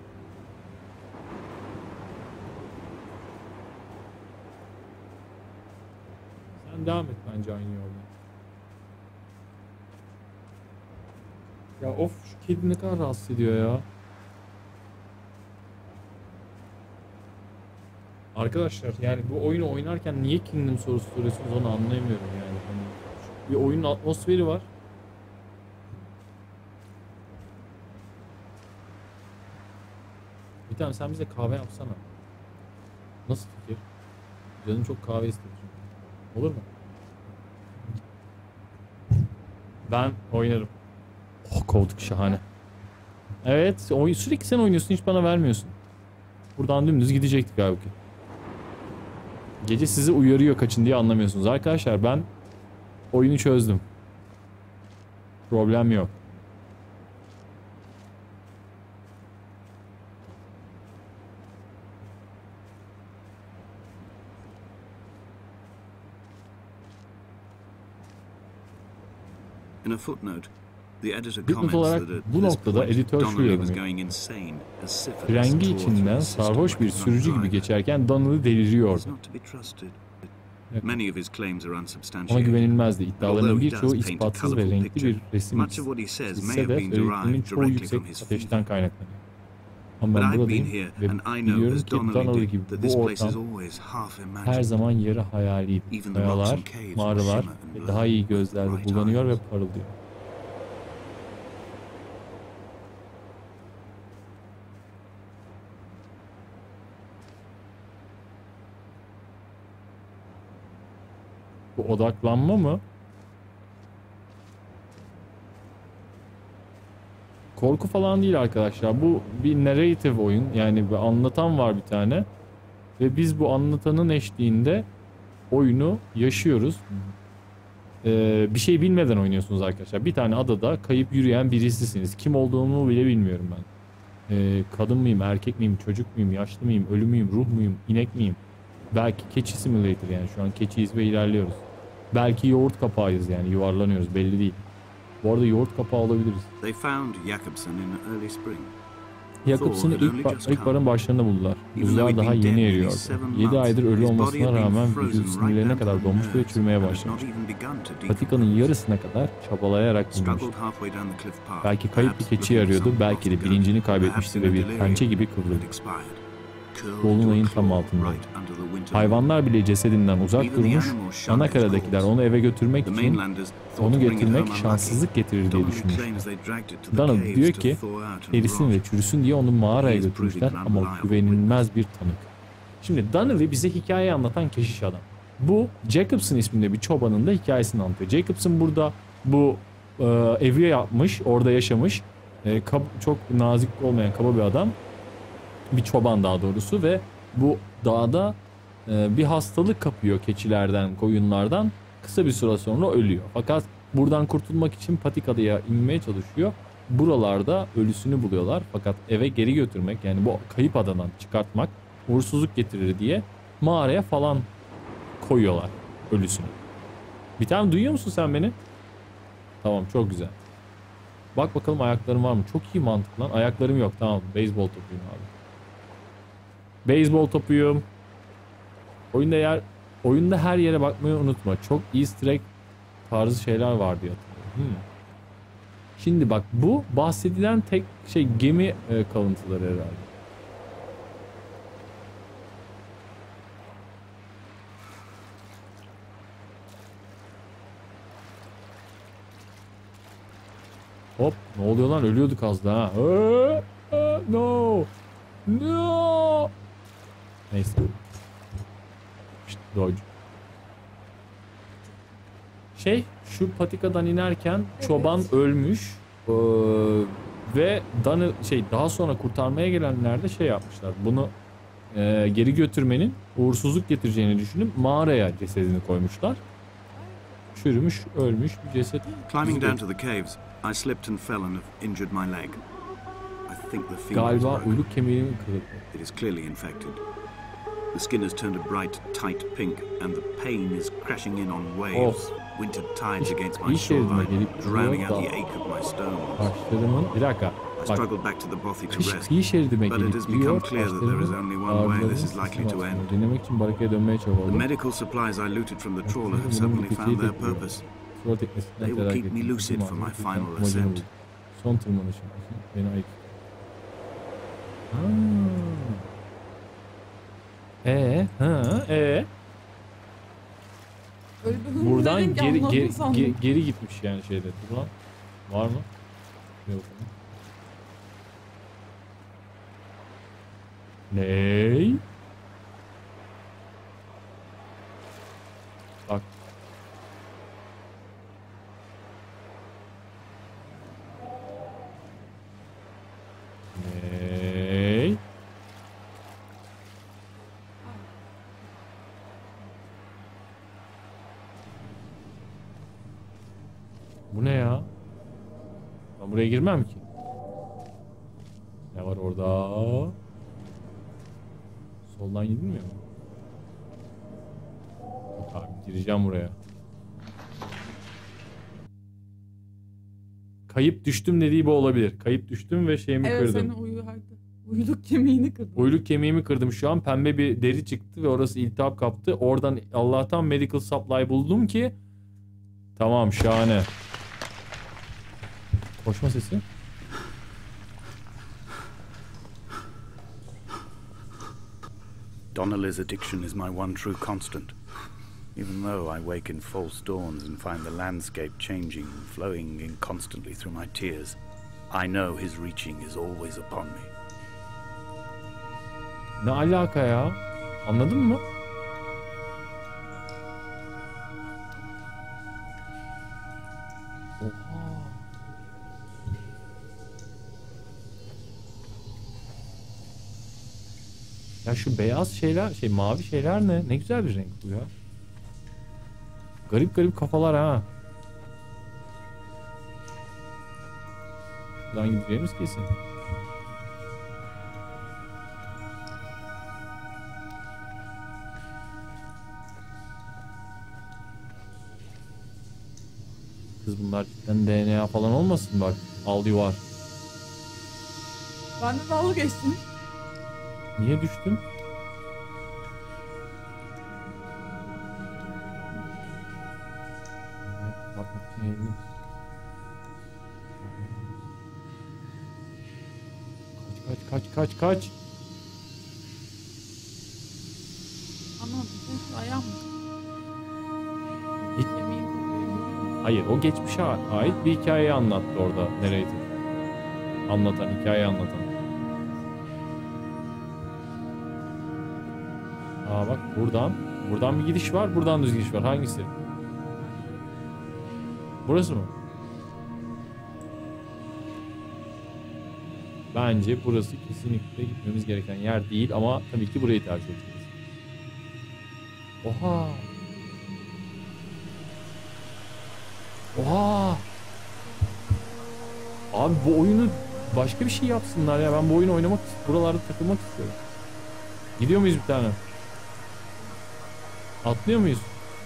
Speaker 1: Sen devam et bence aynı yolda. Ya of şu kedi ne kadar rahatsız ediyor ya. Arkadaşlar yani bu oyunu oynarken niye Kingdom sorusu soruyorsunuz onu anlayamıyorum yani. Hani bir oyunun atmosferi var. Bir tane sen bize kahve yapsana. Nasıl fikir? Canım çok kahve istedi çünkü. Olur mu? Ben oynarım. Oh kovduk şahane. Evet sürekli sen oynuyorsun hiç bana vermiyorsun. Buradan dümdüz gidecektik abi ki. Gece sizi uyarıyor kaçın diye anlamıyorsunuz. Arkadaşlar ben oyunu çözdüm. Problem yok.
Speaker 4: In a footnote, the editor
Speaker 1: Dipnot
Speaker 4: comments
Speaker 1: olarak
Speaker 4: that at
Speaker 1: bu
Speaker 4: this
Speaker 1: noktada
Speaker 4: point
Speaker 1: editör şu
Speaker 4: Donnelly was
Speaker 1: yorumluyor.
Speaker 4: going insane as syphilis
Speaker 1: Frengi
Speaker 4: tore through
Speaker 1: içinden
Speaker 4: his system
Speaker 1: sarhoş
Speaker 4: when
Speaker 1: bir
Speaker 4: he was on
Speaker 1: sürücü gibi
Speaker 4: drive.
Speaker 1: geçerken Donnelly deliriyordu.
Speaker 4: He's not to be trusted.
Speaker 1: Evet.
Speaker 4: Many of his claims are
Speaker 1: Ona
Speaker 4: unsubstantiated.
Speaker 1: güvenilmezdi. İddialarının
Speaker 4: Although he
Speaker 1: birçoğu
Speaker 4: does paint a
Speaker 1: ispatsız ve
Speaker 4: colourful
Speaker 1: renkli
Speaker 4: picture,
Speaker 1: bir resim
Speaker 4: much of what he says may
Speaker 1: çizse
Speaker 4: have
Speaker 1: de
Speaker 4: been
Speaker 1: öğretmenin
Speaker 4: derived
Speaker 1: çoğu
Speaker 4: directly
Speaker 1: yüksek
Speaker 4: from his
Speaker 1: ateşten
Speaker 4: fever.
Speaker 1: kaynaklanıyor. Ama
Speaker 4: But
Speaker 1: ben
Speaker 4: I've been
Speaker 1: buradayım
Speaker 4: here
Speaker 1: ve
Speaker 4: and I know
Speaker 1: biliyorum
Speaker 4: as
Speaker 1: ki
Speaker 4: Donnelly
Speaker 1: Donnelly
Speaker 4: did
Speaker 1: gibi
Speaker 4: that
Speaker 1: bu
Speaker 4: this place is
Speaker 1: ortam
Speaker 4: always half
Speaker 1: her
Speaker 4: imagined.
Speaker 1: zaman yarı hayaliydi.
Speaker 4: Even the rocks
Speaker 1: Kayalar,
Speaker 4: and caves will
Speaker 1: mağaralar
Speaker 4: shimmer and
Speaker 1: ve
Speaker 4: glow
Speaker 1: daha iyi
Speaker 4: with
Speaker 1: gözlerde
Speaker 4: bright
Speaker 1: bulanıyor ve
Speaker 4: eyes.
Speaker 1: parıldıyor. Bu odaklanma mı? Korku falan değil arkadaşlar. Bu bir narrative oyun. Yani bir anlatan var bir tane. Ve biz bu anlatanın eşliğinde oyunu yaşıyoruz. Bir şey bilmeden oynuyorsunuz arkadaşlar. Bir tane adada kayıp yürüyen birisisiniz. Kim olduğumu bile bilmiyorum ben. Kadın mıyım, erkek miyim, çocuk muyum, yaşlı mıyım, ölü müyüm, ruh muyum, inek miyim? Belki keçi simulator, yani şu an keçiyiz ve ilerliyoruz. Belki yoğurt kapağıyız, yani yuvarlanıyoruz, belli değil. Bu arada yoğurt kapağı olabiliriz.
Speaker 4: They found Jakobsen in early spring.
Speaker 1: Jakobsen'ı ilk barın başlarında buldular. Buzlar daha yeni eriyordu. 7 aydır ölü olmasına rağmen vücudu sinirlerine kadar donmuş ve çürümeye başlamış. Patikanın yarısına kadar çabalayarak bulmuş. Belki kayıp bir keçi arıyordu, belki de bilincini kaybetmişti ve bir pençe gibi kıvrıldı. Dolunayın tam altında. Hayvanlar bile cesedinden uzak durmuş, ana karadakiler onu eve götürmek için onu getirmek şanssızlık getirir diye düşünmüşler. Donald diyor ki erisin ve çürüsün diye onu mağaraya götürmüşler ama güvenilmez bir tanık. Şimdi Donnelly bize hikayeyi anlatan keşiş adam. Bu Jakobsen isminde bir çobanın da hikayesini anlatıyor. Jakobsen burada bu evi yapmış, orada yaşamış. Çok nazik olmayan kaba bir adam. Bir çoban daha doğrusu ve bu dağda bir hastalık kapıyor keçilerden, koyunlardan. Kısa bir süre sonra ölüyor. Fakat buradan kurtulmak için Patikada'ya inmeye çalışıyor. Buralarda ölüsünü buluyorlar. Fakat eve geri götürmek, yani bu kayıp adadan çıkartmak uğursuzluk getirir diye mağaraya falan koyuyorlar ölüsünü. Bir tane duyuyor musun sen beni? Tamam, çok güzel. Bak bakalım ayaklarım var mı? Çok iyi mantık lan. Ayaklarım yok. Tamam, beyzbol topuyum abi. Beyzbol topuyum. Oyunda her yere bakmayı unutma. Çok Easter egg tarzı şeyler var diye hatırlıyorum. Şimdi bak, bu bahsedilen tek şey gemi kalıntıları herhalde. Hop, ne oluyor lan? Ölüyorduk az daha. No. No. Neyse. İşte dodge. Şu patikadan inerken çoban ölmüş ve daha sonra kurtarmaya gelenler de yapmışlar. Bunu geri götürmenin uğursuzluk getireceğini düşünüp mağaraya cesedini koymuşlar. Çürümüş, ölmüş bir ceset.
Speaker 4: Climbing down to the caves, I slipped and fell and have injured my leg. I think the femur is
Speaker 1: Galiba
Speaker 4: broken.
Speaker 1: uyluk kemiğinin kırıldı.
Speaker 4: It is clearly infected. The skin has turned a bright, tight pink, and the pain is crashing in on waves. Winter tides against my shoreline, drowning out the ache of my stones.
Speaker 1: Taşlarımın, bir dakika.
Speaker 4: I struggled back to the bothy to rest,
Speaker 1: Kıyı şeridime
Speaker 4: but it
Speaker 1: gelip
Speaker 4: has become
Speaker 1: duruyor.
Speaker 4: clear that there is only one way this is likely to end.
Speaker 1: Denemek için barakaya dönmeye
Speaker 4: The
Speaker 1: çabaladım.
Speaker 4: medical supplies I looted from the trawler have suddenly found their purpose.
Speaker 1: Sular teknesinden
Speaker 4: They will
Speaker 1: tedarik
Speaker 4: keep me
Speaker 1: ettim.
Speaker 4: lucid for my final
Speaker 1: Amacını
Speaker 4: ascent.
Speaker 1: buldum. Son tırmanışım için beni ayık.
Speaker 2: Öyle bir hızlı
Speaker 1: Buradan
Speaker 2: dedin ki anladım sandım.
Speaker 1: geri gitmiş yani şeyde. Dur lan. Var mı? Yok. Ney? Bak. Ney? Bu ne ya? Ben buraya girmem ki. Ne var orada? Soldan gidilmiyor mu? Yok abi, gireceğim buraya. Kayıp düştüm dediği bu olabilir. Kayıp düştüm ve şeyimi
Speaker 2: Evet,
Speaker 1: kırdım.
Speaker 2: senin uyluk kemiğini kırdın.
Speaker 1: Uyluk kemiğimi kırdım şu an. Pembe bir deri çıktı ve orası iltihap kaptı. Oradan Allah'tan medical supply buldum ki. Tamam, şahane. Koşma sesi.
Speaker 3: Donnelly's addiction is my one true constant. Even though I wake in false dawns and find the landscape changing, flowing inconstantly through my tears, I know his reaching is always upon me.
Speaker 1: Ne alaka ya? Anladın mı? Oha. Ya şu beyaz şeyler, mavi şeyler ne? Ne güzel bir renk bu ya. Garip garip kafalar ha. Buradan gideceğimiz kesin. Kız bunlar cidden DNA falan olmasın bak. Al yuvar.
Speaker 2: Ben de dalga geçtim.
Speaker 1: Niye düştüm? Bakmak için eğildim. Kaç.
Speaker 2: Anlamadım. Senin şu ayağın mı?
Speaker 1: Git.
Speaker 2: Kemiğin kırılıyor.
Speaker 1: Hayır, o geçmişe ait bir hikayeyi anlattı orada narrator. Hikayeyi anlatan. Aa bak, buradan bir gidiş var, buradan düz gidiş var. Hangisi? Burası mı? Bence burası kesinlikle gitmemiz gereken yer değil ama tabii ki burayı tercih edeceğiz. Oha! Oha! Abi bu oyunu başka bir şey yapsınlar ya. Ben bu oyunu oynamak, buralarda takılmak istiyorum. Gidiyor muyuz bir tane? Atlıyor muyuz?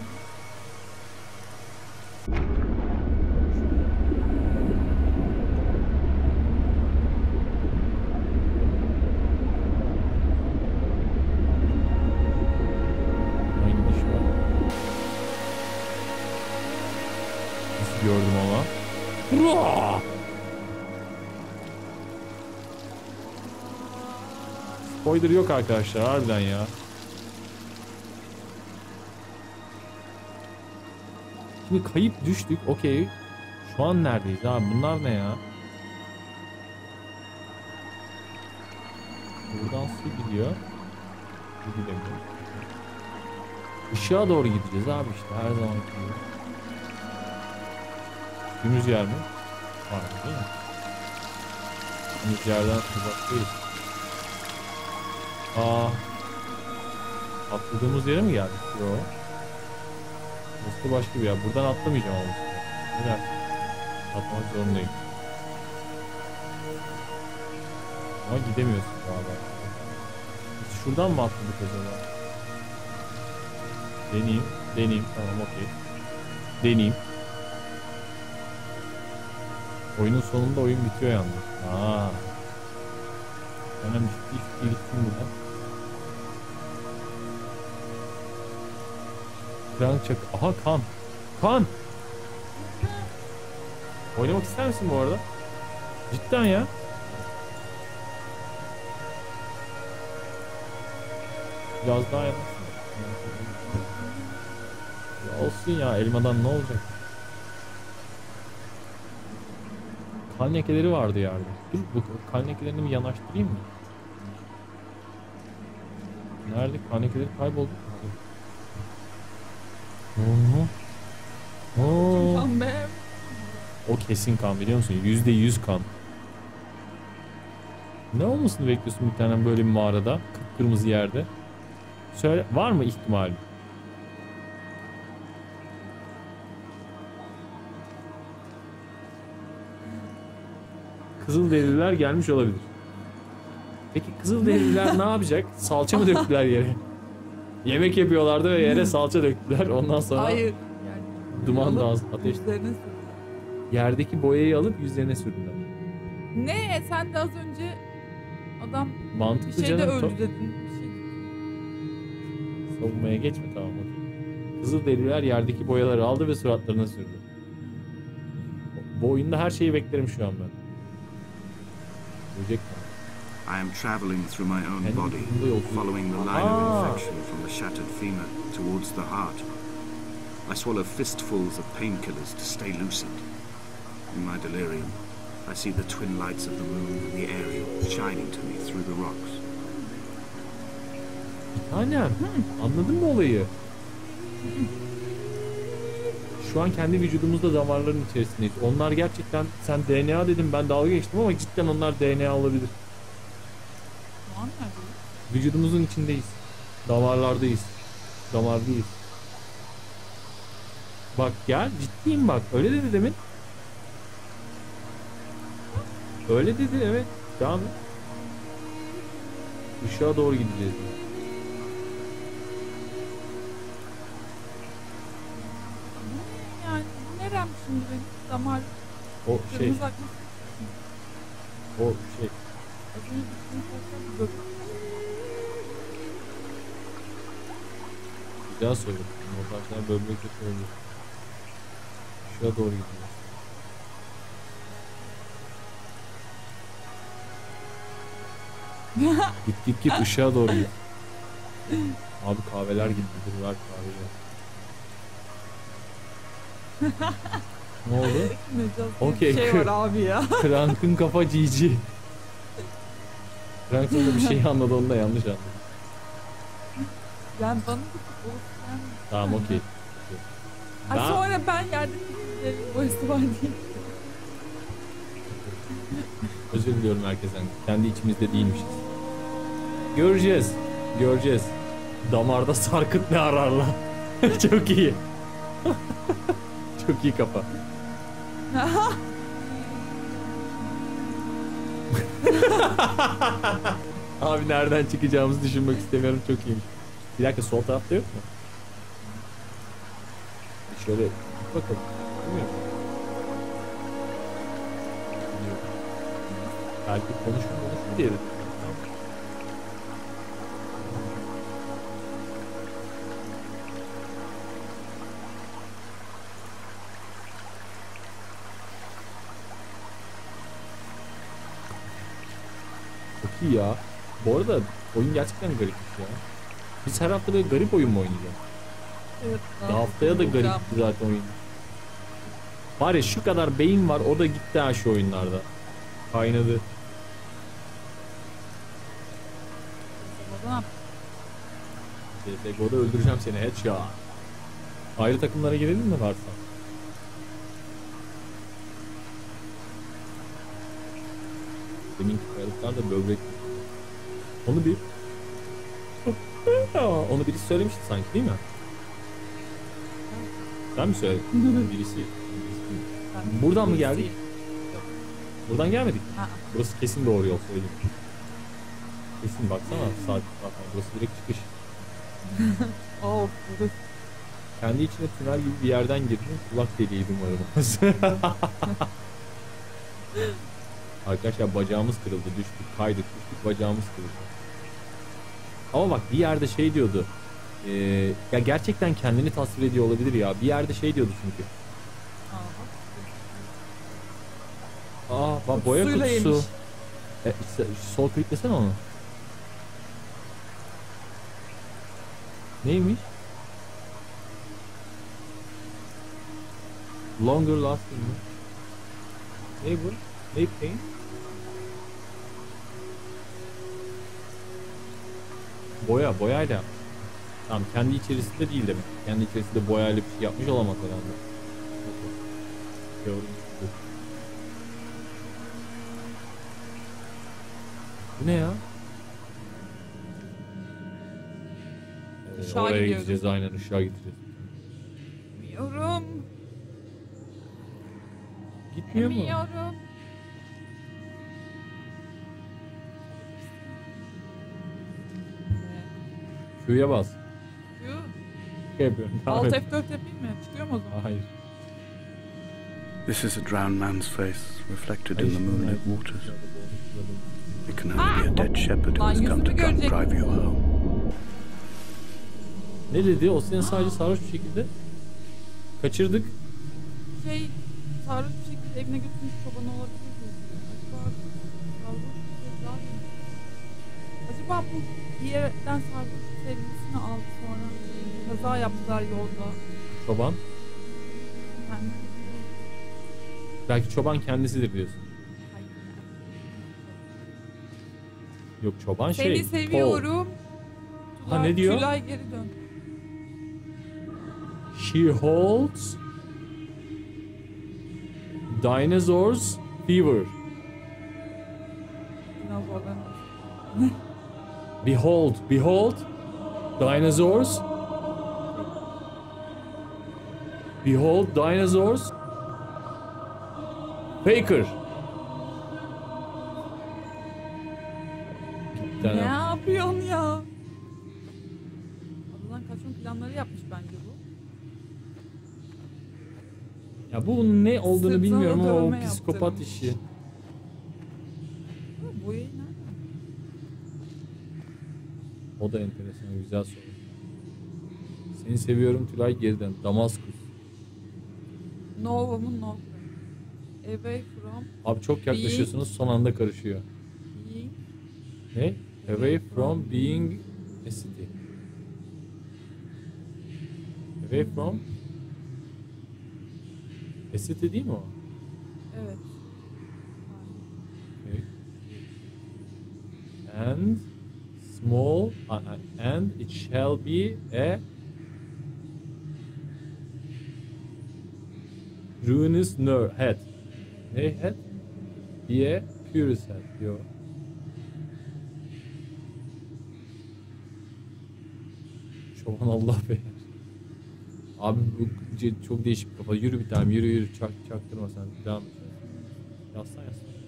Speaker 1: Hangi diş var? Nasıl gördüm ama? Hurra! Spoiler yok arkadaşlar, harbiden ya. Şimdi kayıp düştük, okey. Şu an neredeyiz abi? Bunlar ne ya? Buradan su gidiyor. Gidemiyor. Işığa doğru gideceğiz abi işte, her zaman gibi. Gümüz yer mi? Var değil mi? Gümüz yerden uzak değil. Atladığımız yere mi geldik? Yok. Burası başka bir yer. Buradan atlamayacağım ama. Neden? Atlamak zorundayım. Ama gidemiyorsun galiba. Biz şuradan mı atladık acaba? Deneyeyim. Tamam, okey. Deneyeyim. Oyunun sonunda oyun bitiyor yalnız. Önemli. İlk gittim buradan. Krank çak. Aha, kan. Oynamak ister misin bu arada? Cidden ya. Biraz daha yanaşsın. Ya olsun ya, elmadan ne olacak? Kan lekeleri vardı yerde. Dur, bu kan lekelerini bir yanaştırayım mı? Nerede? Kan lekeleri kayboldu.
Speaker 2: Kan be.
Speaker 1: O kesin kan, biliyor musun? %100 kan. Ne olmasını bekliyorsun bir tane böyle bir mağarada? Kıpkırmızı yerde. Söyle, var mı ihtimali? Kızılderililer gelmiş olabilir. Peki Kızılderililer ne yapacak? Salça mı döktüler yere? Yemek yapıyorlardı ve yere salça döktüler. Ondan sonra
Speaker 2: Hayır. Yani
Speaker 1: duman da
Speaker 2: alıp
Speaker 1: ateş.
Speaker 2: yüzlerine sürdüler.
Speaker 1: Yerdeki boyayı alıp yüzlerine sürdüler.
Speaker 2: Ne? Sen de az önce adam
Speaker 1: Mantıklı
Speaker 2: bir şeyde
Speaker 1: canım.
Speaker 2: öldü dedin. Bir şey.
Speaker 1: Savunmaya geçme, tamam, okey. Kızılderililer yerdeki boyaları aldı ve suratlarına sürdü. Bu oyunda her şeyi beklerim şu an ben. Böcek mi?
Speaker 4: I am traveling through my own
Speaker 1: Kendi
Speaker 4: body,
Speaker 1: vücudumda yolculuk.
Speaker 4: following the line of infection from the shattered femur towards the heart. I swallow fistfuls of painkillers to stay lucid. In my delirium, I see the twin lights of the moon and the Ariel shining to me through the rocks.
Speaker 1: Annem, anladın mı olayı? Şu an kendi vücudumuzda damarların içerisindeyiz. Onlar gerçekten, sen DNA dedim, ben dalga geçtim ama cidden onlar DNA olabilir.
Speaker 2: Şu an neredeyiz?
Speaker 1: Vücudumuzun içindeyiz. Damarlardayız. Damardayız. Bak gel, ciddiyim bak. Öyle dedi demin. Öyle dedi, evet. Devam et. Işığa doğru gideceğiz.
Speaker 2: Yani nerem şimdi benim? Damar.
Speaker 1: O şey,
Speaker 2: Kırmızı akmış.
Speaker 1: o şey.
Speaker 2: Az önce gittiğim taraftan bir böbrek.
Speaker 1: Güzel söyledin. Montajlar bölmek de söylüyor. Işığa doğru gidiyor. Git ışığa doğru git. Abi kahveler gitti. Dur ver kahveyi. Ne oldu? Okey.
Speaker 2: Bir şey var abi ya.
Speaker 1: Krank'ın kafa GG. Krank sonra bir şey anladı, onu da yanlış anladı.
Speaker 2: Yani bana bir yani.
Speaker 1: Tamam, okey.
Speaker 2: Ay
Speaker 1: Ben-
Speaker 2: sonra ben yerde bir boyası var diye.
Speaker 1: Özür diliyorum herkesten. Kendi içimizde değilmişiz. Göreceğiz. Göreceğiz. Damarda sarkıt ne ararla. Çok iyi. Çok iyi kafa. Abi nereden çıkacağımızı düşünmek istemiyorum. Çok iyiymiş. Bir dakika, sol tarafta yok mu? Şöyle git bakalım. Bilmiyorum. Bilmiyorum. Belki konuşur diye dedim. Çok iyi ya. Bu arada oyun gerçekten garipmiş ya. Biz her hafta böyle garip oyun mu oynayacağız?
Speaker 2: Evet,
Speaker 1: Haftaya da garipti zaten oyun. Var ya, şu kadar beyin var, o da gitti ha şu oyunlarda. Kaynadı. CSGO'da öldüreceğim seni headshot. Ayrı takımlara girelim mi varsa? Deminki kayalıklar da böbrek. Onu birisi söylemişti sanki, değil mi? Sen mi söyledin? Birisi. Buradan mı geldik? Buradan gelmedik. Burası kesin doğru yol, söyleyeyim. Kesin, baksana saat zaten. Burası direkt çıkış.
Speaker 2: Oh, evet.
Speaker 1: Kendi içine tünel gibi bir yerden girdim. Kulak deliğiydi umarım. Arkadaşlar bacağımız kırıldı. Düştük, kaydık, bacağımız kırıldı. Ama bak bir yerde şey diyordu. Ya gerçekten kendini tasvir ediyor olabilir ya. Bir yerde şey diyordu çünkü. Bak boya
Speaker 2: Kutusuyla
Speaker 1: kutusu.
Speaker 2: yemiş.
Speaker 1: Sol kliklesene onu. Neymiş? Longer lasting mi? Ne bu? Ne paint? Boyayla. Tamam, kendi içerisinde değil demek. Kendi içerisinde boyayla bir şey yapmış olamaz herhalde. Gördüm. Bu ne ya?
Speaker 2: Işığa
Speaker 1: Oraya
Speaker 2: gidiyoruz.
Speaker 1: gideceğiz, aynen ışığa gideceğiz.
Speaker 2: Bilmiyorum.
Speaker 1: Gitmiyor mu?
Speaker 2: Bilmiyorum.
Speaker 1: Q'ya bas.
Speaker 2: Q.
Speaker 1: Şaka yapıyorum.
Speaker 2: Alt F4 yapayım mı? Çıkıyor mu o zaman?
Speaker 1: Hayır.
Speaker 3: This is a drowned man's face, reflected in the moonlit waters. It can only be a dead shepherd who has come to drive you home.
Speaker 1: Ne dedi? O seni sadece sarhoş bir şekilde kaçırdık.
Speaker 2: Sarhoş bir şekilde evine götürmüş çoban olabilir diyor. Acaba sarhoş bir şey daha değil. Acaba bu bir yerden sarhoş sevgilisini aldı sonra kaza yaptılar yolda.
Speaker 1: Çoban.
Speaker 2: Yani,
Speaker 1: Belki çoban kendisidir diyorsun.
Speaker 2: hayır.
Speaker 1: Yok çoban
Speaker 2: Seni seviyorum.
Speaker 1: Ha, ne diyor?
Speaker 2: Tülay geri dön.
Speaker 1: She holds dinosaurs fever.
Speaker 2: Dinozorların
Speaker 1: Behold dinosaurs. Behold dinosaurs. Faker.
Speaker 2: Ne yapıyorsun ya? Adadan kaçma planları yapmış bence bu.
Speaker 1: Ya bu ne olduğunu
Speaker 2: Sırtına
Speaker 1: bilmiyorum ama o
Speaker 2: dövme
Speaker 1: psikopat
Speaker 2: yaptırmış.
Speaker 1: işi.
Speaker 2: Bu boyayı nereden?
Speaker 1: O da enteresan, güzel soru. Seni seviyorum Tülay geriden. Damaskus.
Speaker 2: No woman no cry. Away from
Speaker 1: Abi çok yaklaşıyorsunuz, son anda karışıyor.
Speaker 2: being.
Speaker 1: Ne? Away from being a city. Away from a city değil mi o?
Speaker 2: Evet.
Speaker 1: Okay. And small and it shall be a ruinous head. Ne head? Be a curious head diyor. Çoban Allah be. Abi bu çok değişik bir kafa. Yürü bir tane, yürü. Çaktırma sen. Devam et. Yazsan.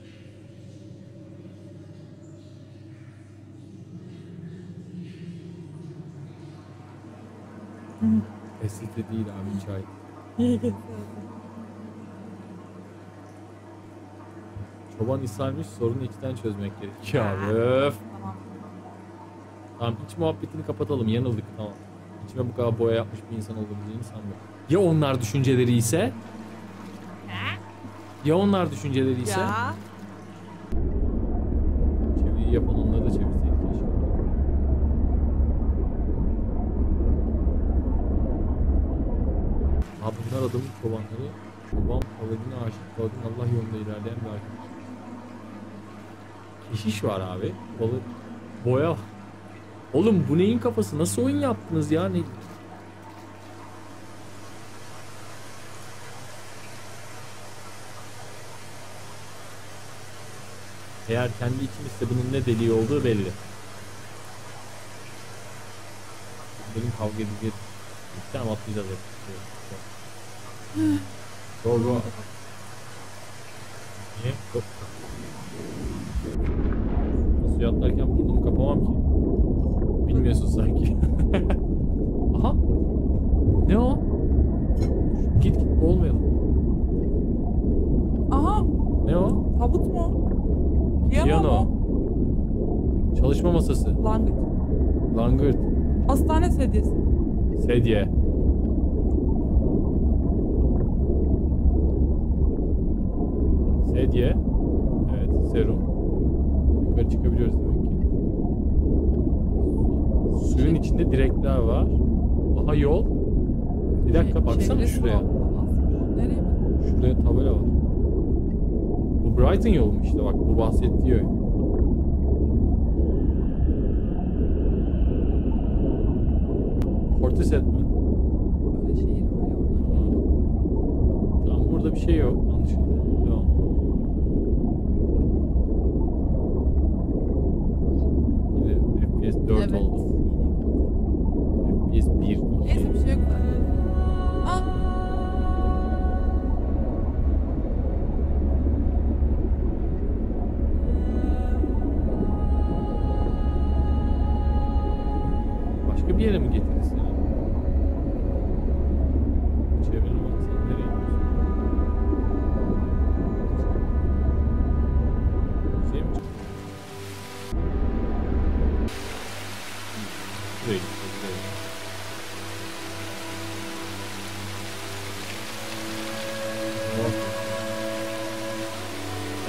Speaker 1: Esite değil abi, çay. Çoban ishal,miş, sorunu içten çözmek gerekiyor abi. Öf.
Speaker 2: Tamam.
Speaker 1: Tamam, iç muhabbetini kapatalım, yanıldık, tamam. İçime bu kadar boya yapmış bir insan olabileceğini sanmıyorum. Ya onlar düşünceleri ise? Ya onlar düşünceleri ise?
Speaker 2: Ya.
Speaker 1: Çeviriyi yapan onları da çevirseydik keşke. Abi bunlar adamın çobanları. Çoban Paladin'e aşık, Paladin Allah yolunda ilerleyen bir arkadaş. Keşiş var abi. Balık. Boya. Oğlum bu neyin kafası? Nasıl oyun yaptınız ya? Ne? Eğer kendi içimizde bunun ne deliği olduğu belli. Benim kavga edeceğiz. Tamam, atlayacağız hep. Go go. Niye? Go. Suya atlarken burnumu kapamam ki. Bilmiyorsun sanki. Aha. Ne o? Git olmayalım.
Speaker 2: Aha.
Speaker 1: Ne o?
Speaker 2: Tabut mu? Piyano mu?
Speaker 1: Çalışma masası.
Speaker 2: Langırt.
Speaker 1: Langırt.
Speaker 2: Hastane sedyesi.
Speaker 1: Sedye. Sedye. Evet, serum. Yukarı çıkabiliyoruz demek ki. Suyun içinde direkler var. Aha, yol. Bir dakika, baksana
Speaker 2: Çevresi
Speaker 1: şuraya.
Speaker 2: var. Nereye bak?
Speaker 1: Şuraya tabela var. Bu Brighton yolu mu işte, bak bu bahsettiği yol. Portishead mi?
Speaker 2: Böyle şehir var ya, oradan geliyor.
Speaker 1: Tamam, burada bir şey yok. Anlaşıldı. Devam. Yine FPS 4
Speaker 2: Evet.
Speaker 1: oldu. FPS 1, 2.
Speaker 2: Neyse, bir şey yok zaten. Aa.
Speaker 1: Başka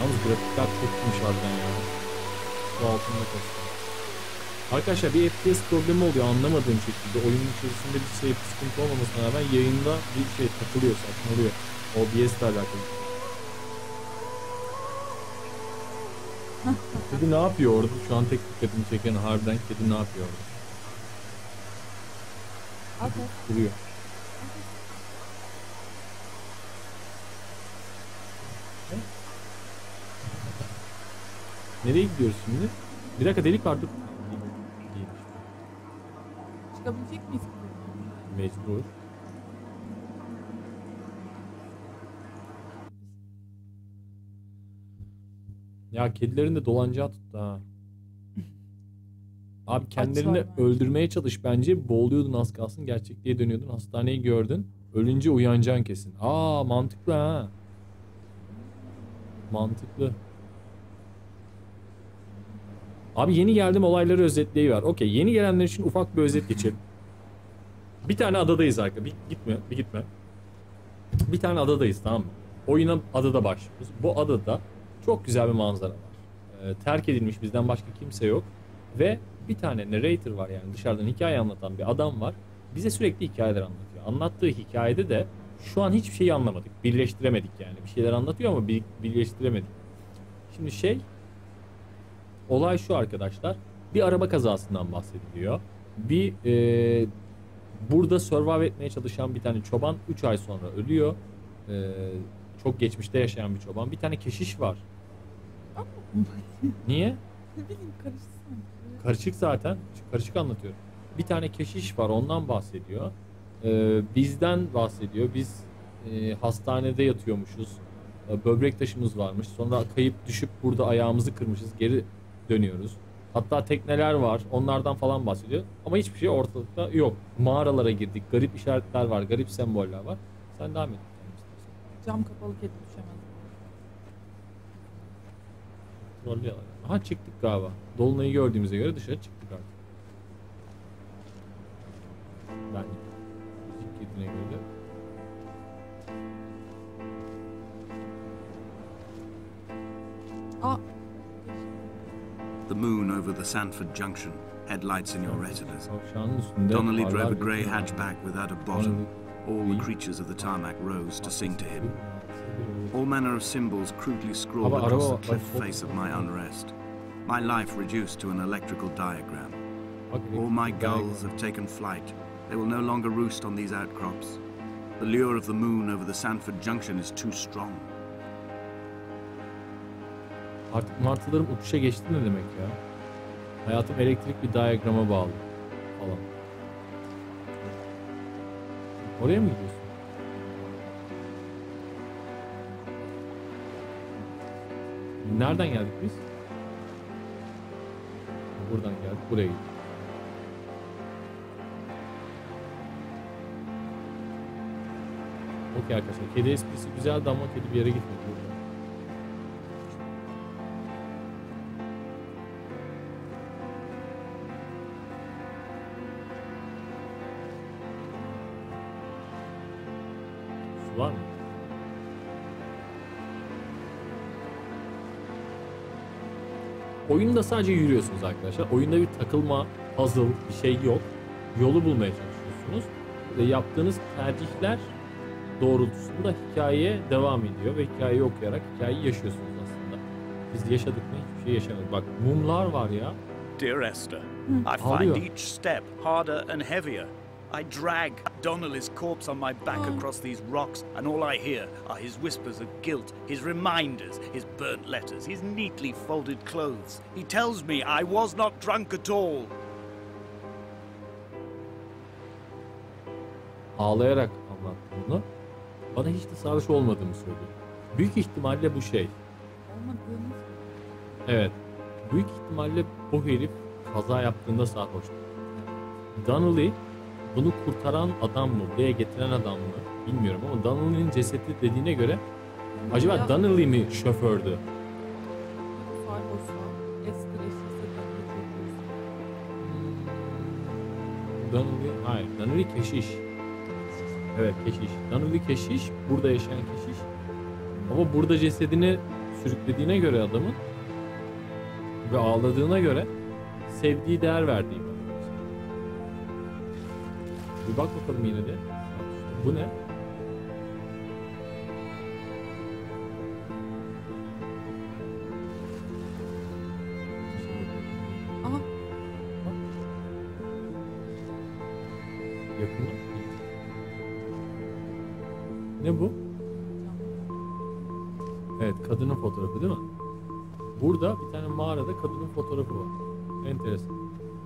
Speaker 1: Yalnız grafikler çok iyiymiş harbiden ya. Bu altında kalsın. Arkadaşlar bir FPS problemi oluyor anlamadığım şekilde. Oyunun içerisinde bir şey sıkıntı olmamasına rağmen yayında bir şey takılıyor, saçmalıyor. OBS ile alakalı. Kedi ne yapıyor orada? Şu an tek dikkatimi çeken harbiden kedi ne yapıyor orada?
Speaker 2: Okay.
Speaker 1: Duruyor. Nereye gidiyoruz şimdi? Bir dakika delik var dur.
Speaker 2: Çıkabilecek miyiz ki buradan?
Speaker 1: Mecbur. Ya kedilerin de dolanacağı tuttu ha. Abi kendilerini
Speaker 2: Açlar
Speaker 1: öldürmeye çalış bence. Boğuluyordun az kalsın. Gerçekliğe dönüyordun. Hastaneyi gördün. Ölünce uyanacaksın kesin. Aa mantıklı ha. Mantıklı. Abi yeni geldim olayları özetleyiver. Okey yeni gelenler için ufak bir özet geçelim. Bir tane adadayız arkadaşlar. Bir gitme. Bir tane adadayız tamam mı? Oyuna adada başlıyoruz. Bu adada çok güzel bir manzara var. Terk edilmiş bizden başka kimse yok. Ve bir tane narrator var yani dışarıdan hikaye anlatan bir adam var. Bize sürekli hikayeler anlatıyor. Anlattığı hikayede de şu an hiçbir şeyi anlamadık. Birleştiremedik yani. Bir şeyler anlatıyor ama birleştiremedik. Şimdi olay şu arkadaşlar. Bir araba kazasından bahsediliyor. Burada survive etmeye çalışan bir tane çoban 3 ay sonra ölüyor. Çok geçmişte yaşayan bir çoban. Bir tane keşiş var. Niye?
Speaker 2: Ne bileyim karıştı sanki.
Speaker 1: Karışık zaten. Karışık anlatıyorum. Bir tane keşiş var ondan bahsediyor. Bizden bahsediyor. Biz hastanede yatıyormuşuz. Böbrek taşımız varmış. Sonra kayıp düşüp burada ayağımızı kırmışız. Geri dönüyoruz. Hatta tekneler var. Onlardan falan bahsediyor. Ama hiçbir şey ortalıkta yok. Mağaralara girdik. Garip işaretler var. Garip semboller var. Sen devam et.
Speaker 2: Cam kapalı kedi düşemez.
Speaker 1: Trollüyorlar. Aha çıktık galiba. Dolunay'ı gördüğümüze göre dışarı çıktık artık. Ben müzik girdiğine göre.
Speaker 2: Aa.
Speaker 4: The moon over the Sanford Junction, headlights in your retinas.
Speaker 1: Kavşağının üstünde
Speaker 4: Donnelly
Speaker 1: parlar
Speaker 4: drove a
Speaker 1: bir
Speaker 4: grey
Speaker 1: tren.
Speaker 4: hatchback without a bottom. All the creatures of the tarmac rose to sing to him. All manner of symbols crudely scrawled
Speaker 1: Ama
Speaker 4: across
Speaker 1: araba-
Speaker 4: the cliff face of my unrest. My life reduced to an electrical diagram.
Speaker 1: Bak,
Speaker 4: All my
Speaker 1: elektrik
Speaker 4: gulls have taken flight. They will no longer roost on these outcrops. The lure of the moon over the Sanford Junction is too strong.
Speaker 1: Artık martılarım uçuşa geçti ne demek ya? Hayatım elektrik bir diyagrama bağlı falan. Oraya mı gidiyorsun? Nereden geldik biz? Buradan geldik, buraya gittik. Okey arkadaşlar, kedi esprisi güzeldi ama kedi bir yere gitmedi burada. Su var mı? Oyunda sadece yürüyorsunuz arkadaşlar. Oyunda bir takılma, puzzle bir şey yok. Yolu bulmaya çalışıyorsunuz. Ve yaptığınız tercihler doğrultusunda hikayeye devam ediyor ve hikayeyi okuyarak hikayeyi yaşıyorsunuz aslında. Biz yaşadık mı hiçbir şey yaşamadık. Bak mumlar var ya.
Speaker 3: Dear Esther, I
Speaker 1: Ağlıyor.
Speaker 3: find each step harder and heavier. I drag Donnelly's corpse on my back across these rocks, and all I hear are his whispers of guilt, his reminders, his burnt letters, his neatly folded clothes. He tells me I was not drunk at all.
Speaker 1: Ağlayarak anlattı bunu. Bana hiç de sarhoş olmadığımı söylüyor. Büyük ihtimalle bu şey.
Speaker 2: Olmadığını
Speaker 1: Evet. Büyük ihtimalle bu herif kaza yaptığında sarhoştu. Donnelly bunu kurtaran adam mı, buraya getiren adam mı bilmiyorum ama Donnelly'nin cesedi dediğine göre acaba Donnelly mi şofördü?
Speaker 2: sarhoşlar. Eski eşi
Speaker 1: Donnelly, hayır. Donnelly keşiş. Evet keşiş. Donnelly keşiş, burada yaşayan keşiş. Ama burada cesedini sürüklediğine göre adamın ve ağladığına göre sevdiği, değer verdiği. Bir bak bakalım yine de. Bu ne?
Speaker 2: Aha.
Speaker 1: Yakında. Ne bu? Evet, kadının fotoğrafı değil mi? Burada bir tane mağarada kadının fotoğrafı var. Enteresan.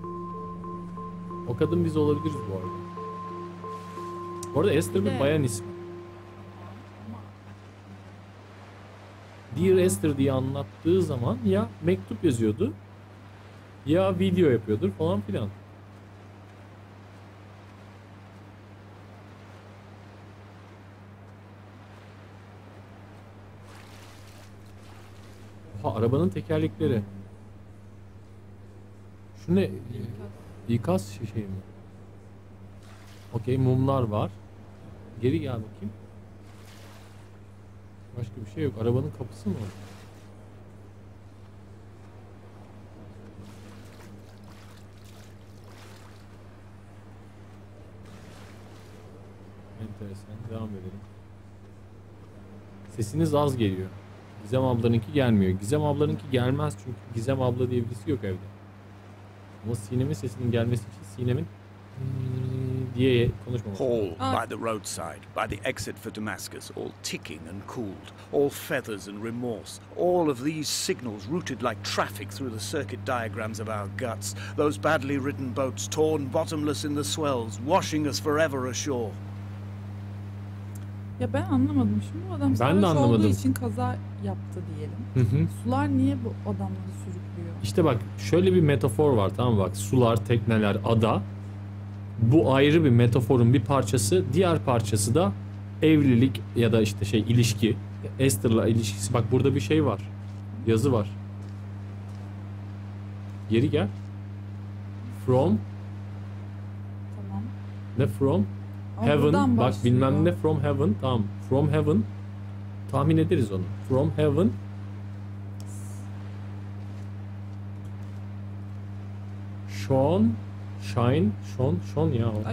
Speaker 1: O kadın biz olabiliriz bu arada. Bu arada Esther bir bayan ismi. Dear Esther diye anlattığı zaman ya mektup yazıyordu ya video yapıyordur falan filan. Ha, arabanın tekerlekleri. Şu ne? İkaz şey mi? Okey, mumlar var. Geri gel bakayım. Başka bir şey yok. Arabanın kapısı mı? Enteresan. Devam edelim. Sesiniz az geliyor. Gizem ablanınki gelmiyor. Gizem ablanınki gelmez çünkü Gizem abla diye birisi yok evde. Ama Sinem'in sesinin gelmesi için Sinem'in diye konuşmamak.
Speaker 3: Hall by the roadside, by the exit for Damascus, all ticking and cooled, all feathers and remorse, all of these signals routed like traffic through the circuit diagrams of our guts, those badly ridden boats torn bottomless in the swells, washing us forever ashore.
Speaker 2: Ya ben anlamadım. Şimdi bu adam
Speaker 1: Ben de
Speaker 2: sarhoş olduğu
Speaker 1: anlamadım.
Speaker 2: için kaza yaptı diyelim.
Speaker 1: Hı hı.
Speaker 2: Sular niye bu adamları sürüklüyor?
Speaker 1: İşte bak şöyle bir metafor var, tamam mı? Bak, sular, tekneler, ada. Bu ayrı bir metaforun bir parçası. Diğer parçası da evlilik ya da işte şey, ilişki. Esther'la ilişkisi. Bak burada bir şey var. Yazı var. Geri gel. From.
Speaker 2: Tamam.
Speaker 1: Ne from?
Speaker 2: Ama
Speaker 1: Heaven.
Speaker 2: buradan
Speaker 1: Bak
Speaker 2: başlıyor.
Speaker 1: bilmem ne from heaven. Tamam. From heaven. Tahmin ederiz onu. From heaven. Shone ya o.
Speaker 2: Ay.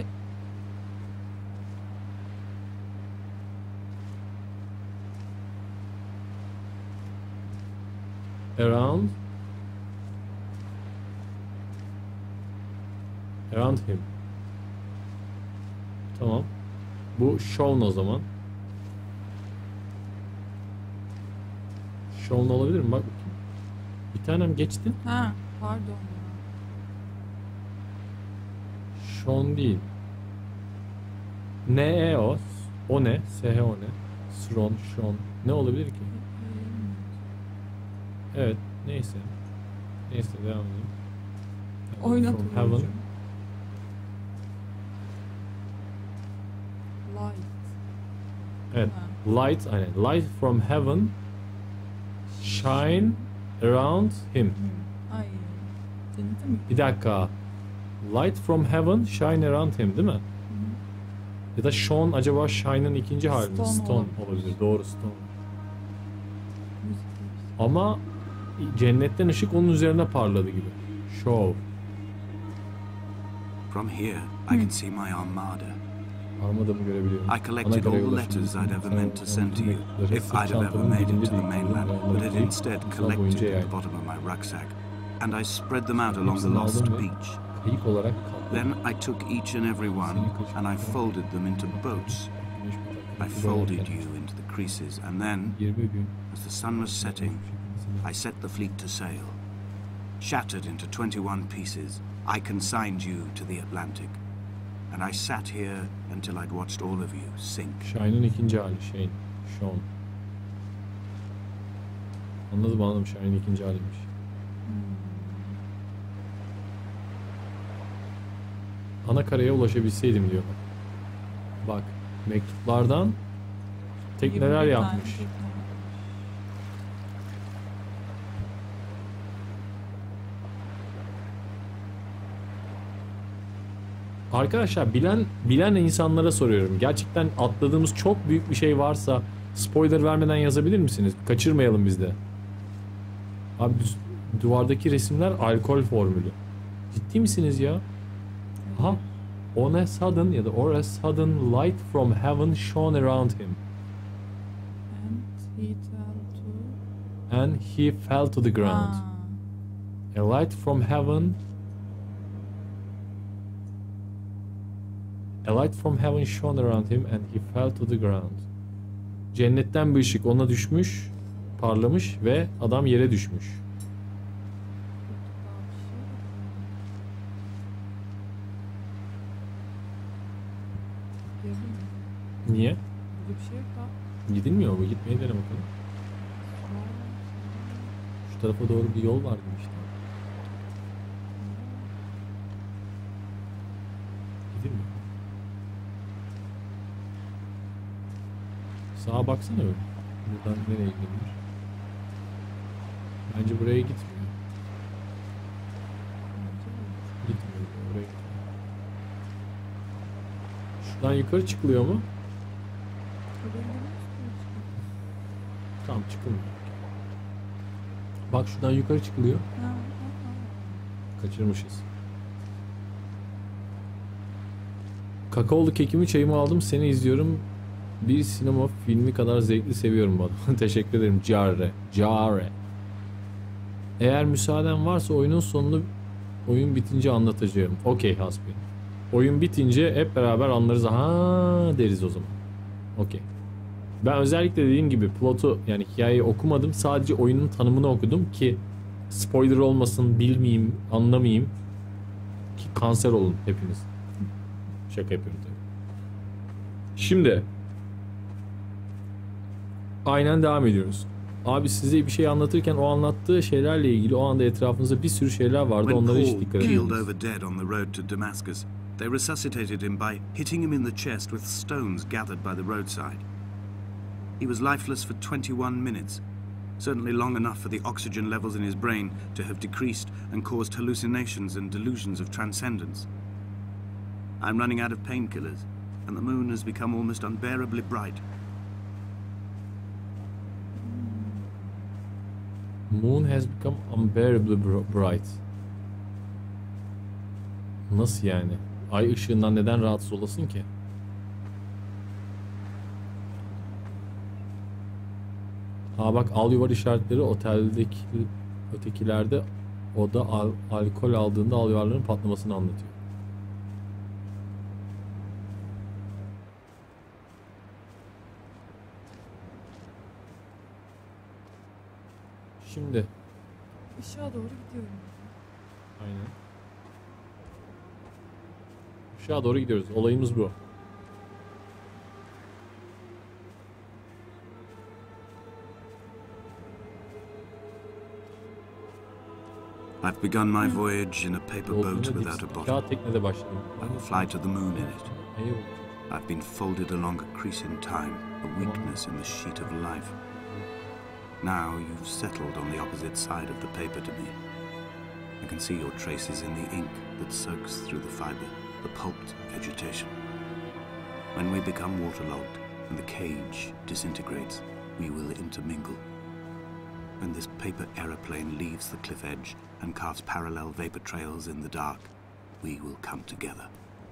Speaker 1: Around him. Tamam. Bu shone o zaman. Shone olabilir mi? Bak bakayım. Bir tanem geçtin.
Speaker 2: Ha, pardon ya.
Speaker 1: Shone değil. Ne o? O ne? SH o ne? Shone. Ne olabilir ki? Evet. Neyse. Neyse devam edelim.
Speaker 2: Oynatıyor.
Speaker 1: From heaven.
Speaker 2: Light.
Speaker 1: Evet.
Speaker 2: Ha.
Speaker 1: Light, aynen. Light from heaven shine around him.
Speaker 2: Ay. Cennete mi?
Speaker 1: Bir dakika. Light from heaven shine around him değil mi? Ya da shone acaba shine'ın ikinci hali mi?
Speaker 2: Stone
Speaker 1: Stone
Speaker 2: olabilir.
Speaker 1: olabilir. Doğru, stone.
Speaker 2: Müzik.
Speaker 1: Ama cennetten ışık onun üzerine parladı gibi. Show.
Speaker 4: From here, I can see my armada.
Speaker 1: Armadamı görebiliyorum.
Speaker 4: I collected all the letters I'd ever meant to send to you, if I'd have ever made it to the mainland, but had instead collected at the bottom of my rucksack, and I spread them out along the lost beach.
Speaker 1: Kayık olarak kaldı.
Speaker 4: Then I took each and every one, and I folded them into boats. I folded you into the creases, and then,
Speaker 1: 20 gün.
Speaker 4: as the sun was setting, I set the fleet to sail. Shattered into 21 pieces, I consigned you to the Atlantic, and I sat here until I'd watched all of you sink.
Speaker 1: Shine'ın ikinci hali Shane. Sean. Anladım. Shine'ın ikinci haliymiş. Ana karaya ulaşabilseydim diyor. Bak. Mektuplardan tekneler
Speaker 2: 21
Speaker 1: yapmış.
Speaker 2: tane tekne.
Speaker 1: Arkadaşlar bilen insanlara soruyorum. Gerçekten atladığımız çok büyük bir şey varsa spoiler vermeden yazabilir misiniz? Kaçırmayalım biz de. Abi duvardaki resimler alkol formülü. Ciddi misiniz ya? Aha. On a sudden ya da or a sudden light from heaven shone around him. And he fell to the ground. A light from heaven. A light from heaven shone around him and he fell to the ground. Cennetten bir ışık ona düşmüş, parlamış ve adam yere düşmüş. Niye?
Speaker 2: Burada bir şey yok da.
Speaker 1: Gidilmiyor mu? Gitmeye dene bakalım. Şu tarafa doğru bir yol var demiştim. Gidilmiyor. Sağa baksana öyle. Buradan nereye gidilir? Bence buraya gitmiyor. Gitmiyor. Oraya gitmiyor. Şuradan yukarı çıkılıyor mu? Tamam, çıkılmıyor. Bak şuradan yukarı çıkılıyor. Kaçırmışız. Kakaolu kekimi, çayımı aldım, seni izliyorum. Bir sinema filmi kadar zevkli seviyorum bu adamı. Teşekkür ederim. Care. Eğer müsaaden varsa oyunun sonunu oyun bitince anlatacağım. Okey hasbi. Oyun bitince hep beraber anlarız. Ha deriz o zaman. Okey. Ben özellikle dediğim gibi plotu, yani hikayeyi okumadım. Sadece oyunun tanımını okudum ki spoiler olmasın, bilmeyeyim, anlamayayım. Ki kanser olun hepiniz. Şaka yapıyorum tabii. Şimdi aynen devam ediyoruz. Abi size bir şey anlatırken o anlattığı şeylerle ilgili o anda etrafınızda bir sürü şeyler vardı. Onlara hiç dikkat edin.
Speaker 4: They resuscitated him by hitting him in the chest with stones gathered by the roadside. He was lifeless for 21 minutes, certainly long enough for the oxygen levels in his brain to have decreased and caused hallucinations and delusions of transcendence. I'm running out of painkillers, and the moon has become almost unbearably bright.
Speaker 1: Moon has become unbearably bright. Nasıl yani? Ay ışığından neden rahatsız olasın ki? Ha bak, al yuvar işaretleri oteldeki ötekilerde, o da alkol aldığında al yuvarların patlamasını anlatıyor. Şimdi
Speaker 2: Işığa doğru gidiyorum.
Speaker 1: aynen. Aşağı doğru gidiyoruz. Olayımız bu.
Speaker 4: I've begun my voyage in a paper boat without a bottom.
Speaker 1: Kağıt teknede başladım.
Speaker 4: I will fly to the moon in it. I've been folded along a crease in time, a weakness in the sheet of life. Now you've settled on the opposite side of the paper to me. I can see your traces in the ink that soaks through the fiber, the pulped vegetation. When we become waterlogged and the cage disintegrates, we will intermingle. When this paper aeroplane leaves the cliff edge and carves parallel vapor trails in the dark, we will come together.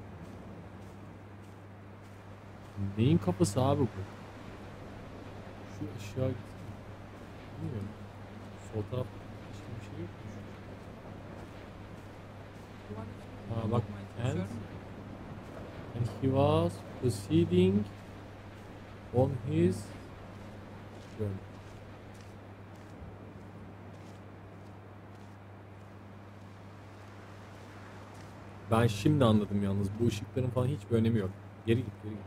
Speaker 1: Neyin kafası abi bu? Şu aşağı gitsin. Bilmiyorum. Sol tarafta başka bir şey yok mu? Ha bak, and he was proceeding on his journey. Ben şimdi anladım yalnız, bu ışıkların falan hiçbir önemi yok. Geri git, geri git.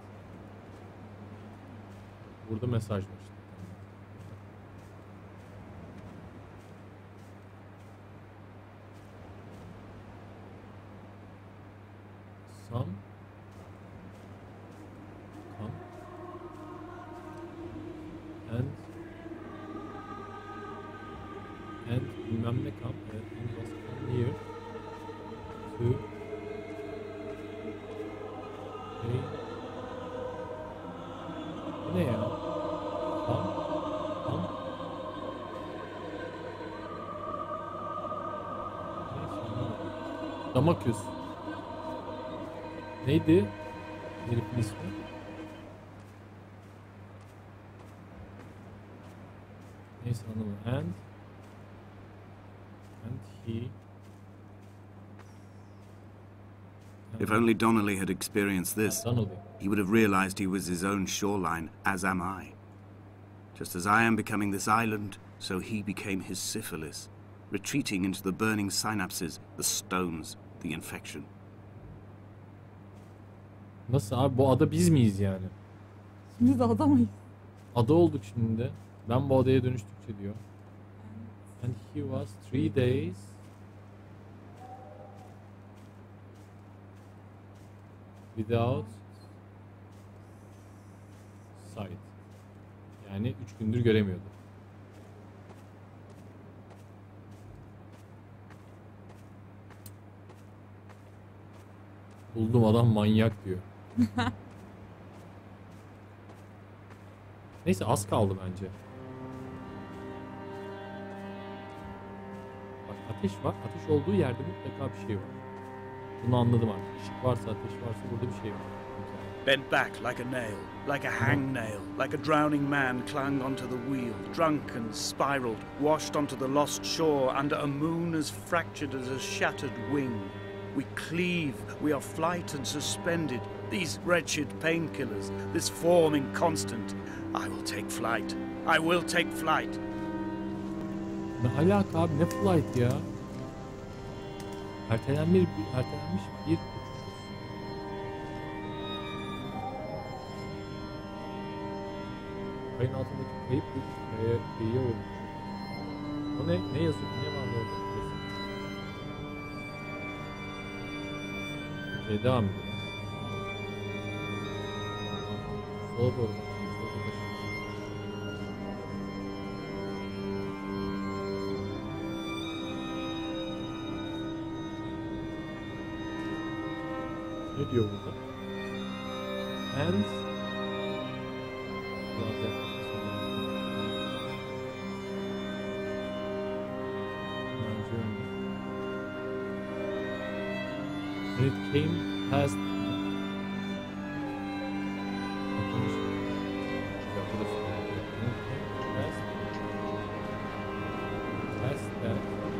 Speaker 1: Burada mesaj var işte. Some come and bilmem ne come and was come here to pay. Bu ne ya? Come Damaküs. Neydi herifin ismi? Neyse anlamadım. And he...
Speaker 4: If only Donnelly had experienced this,
Speaker 1: Donnelly.
Speaker 4: he would have realized he was his own shoreline, as am I. Just as I am becoming this island, so he became his syphilis, retreating into the burning synapses, the stones, the infection.
Speaker 1: Nasıl abi? Bu ada biz miyiz yani?
Speaker 2: Şimdi de adamayız.
Speaker 1: Ada olduk şimdi de. Ben bu adaya dönüştükçe diyor. And he was 3 days without sight. Yani 3 gündür göremiyordu. Buldum, adam manyak diyor. Neyse az kaldı bence. Bak ateş var. Ateş olduğu yerde mutlaka bir şey var. Bunu anladım artık. Işık varsa, ateş varsa burada bir şey var.
Speaker 3: Bent back like a nail, like a hangnail, like a drowning man clung onto the wheel, drunk and spiraled, washed onto the lost shore under a moon as fractured as a shattered wing. We cleave, we are flight and suspended, these wretched painkillers, this forming constant. I will take flight, I will take flight.
Speaker 1: Ne alaka abi, ne flight ya? Ertelenmiş bir uçuşuz. Kayın altındaki kayıp bir kıyıya olmuş. O ne? Ne yazıyor? Ne var orada? Devam ediyor. Sola doğru bakayım. Sola doğru bakayım. Ne diyor burada? And when it came past that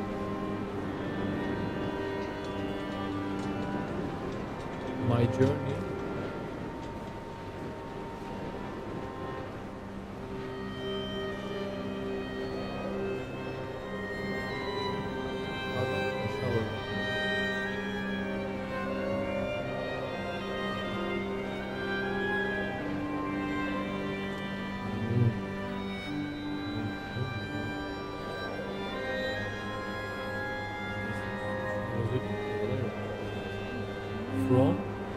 Speaker 1: my journey from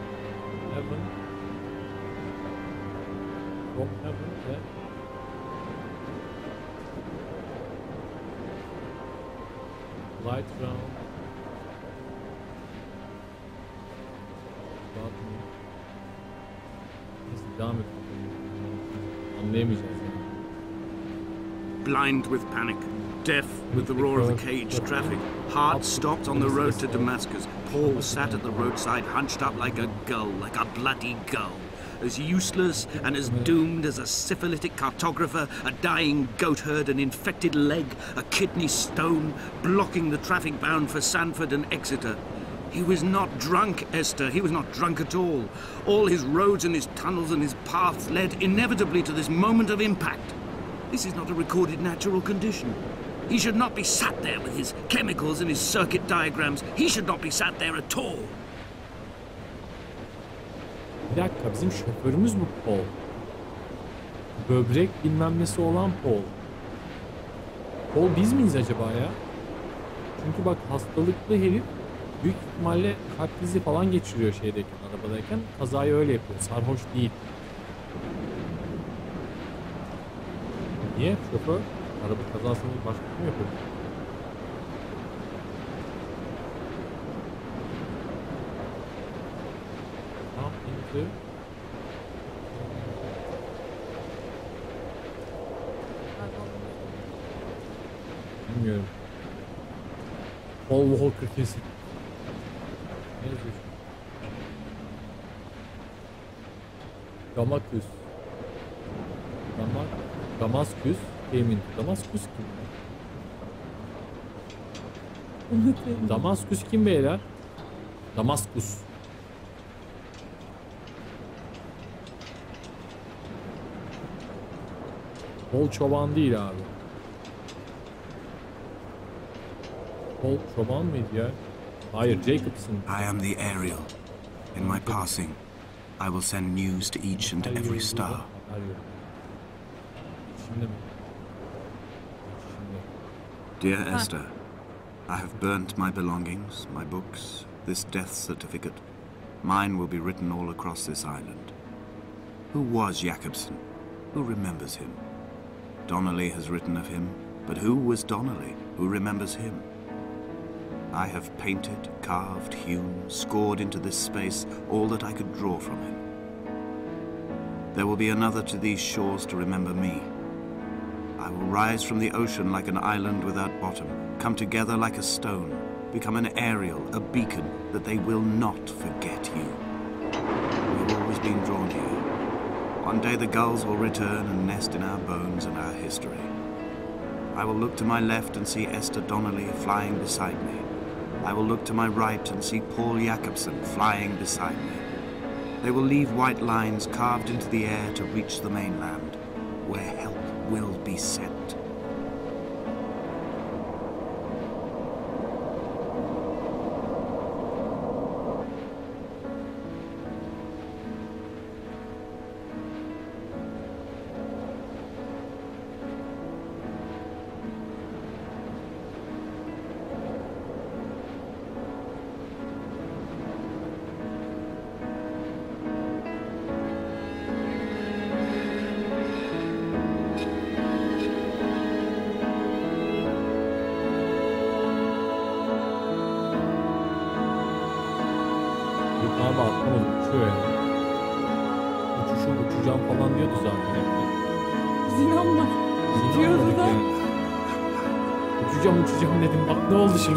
Speaker 1: heaven and light round about me. Neyse devam et. Anlayamayacağız yani.
Speaker 4: Blind with panic, deaf with the roar of the cage traffic, heart stopped on the road to Damascus. Paul sat at the roadside, hunched up like a gull, like a bloody gull. As useless and as doomed as a syphilitic cartographer, a dying goat herd, an infected leg, a kidney stone, blocking the traffic bound for Sanford and Exeter. He was not drunk, Esther. He was not drunk at all. All his roads and his tunnels and his paths led inevitably to this moment of impact. This is not a recorded natural condition. He should not be sat there with his chemicals and his circuit diagrams. He should not be sat there at all.
Speaker 1: Bir dakika, bizim şoförümüz bu Paul. Böbrek bilmem nesi olan Paul. Paul biz miyiz acaba ya? Çünkü bak hastalıklı herif büyük ihtimalle kalp krizi falan geçiriyor şeydeyken, arabadayken. Kazayı öyle yapıyor. Sarhoş değil. Niye? Şoför araba kazasını başka kim yapıyor? Bilmiyorum. Paul Walker kesin. Ne yazıyor? Damaskus. Damaskus. Emin. Damaskus kim? Damaskus kim beyler? Damaskus. Paul Çoban değil abi. Paul Çoban mıydı ya? Hayır, Jacobson.
Speaker 4: I am the Ariel. In my passing, I will send news to each and every star.
Speaker 1: Şimdi mi? Şimdi.
Speaker 4: Dear Esther, I have burnt my belongings, my books, this death certificate. Mine will be written all across this island. Who was Jakobson? Who remembers him? Donnelly has written of him, but who was Donnelly? Who remembers him? I have painted, carved, hewn, scored into this space all that I could draw from him. There will be another to these shores to remember me. I will rise from the ocean like an island without bottom, come together like a stone, become an Ariel, a beacon, that they will not forget you. We have always been drawn here. One day the gulls will return and nest in our bones and our history. I will look to my left and see Esther Donnelly flying beside me. I will look to my right and see Paul Jakobson flying beside me. They will leave white lines carved into the air to reach the mainland, where help will be sent.
Speaker 1: Abi atlamadım, uçuyor ya. Uçacağım falan diyordu zaten.
Speaker 2: Zinanla. Uçuyordu da.
Speaker 1: Uçacağım dedim. Bak ne oldu şimdi?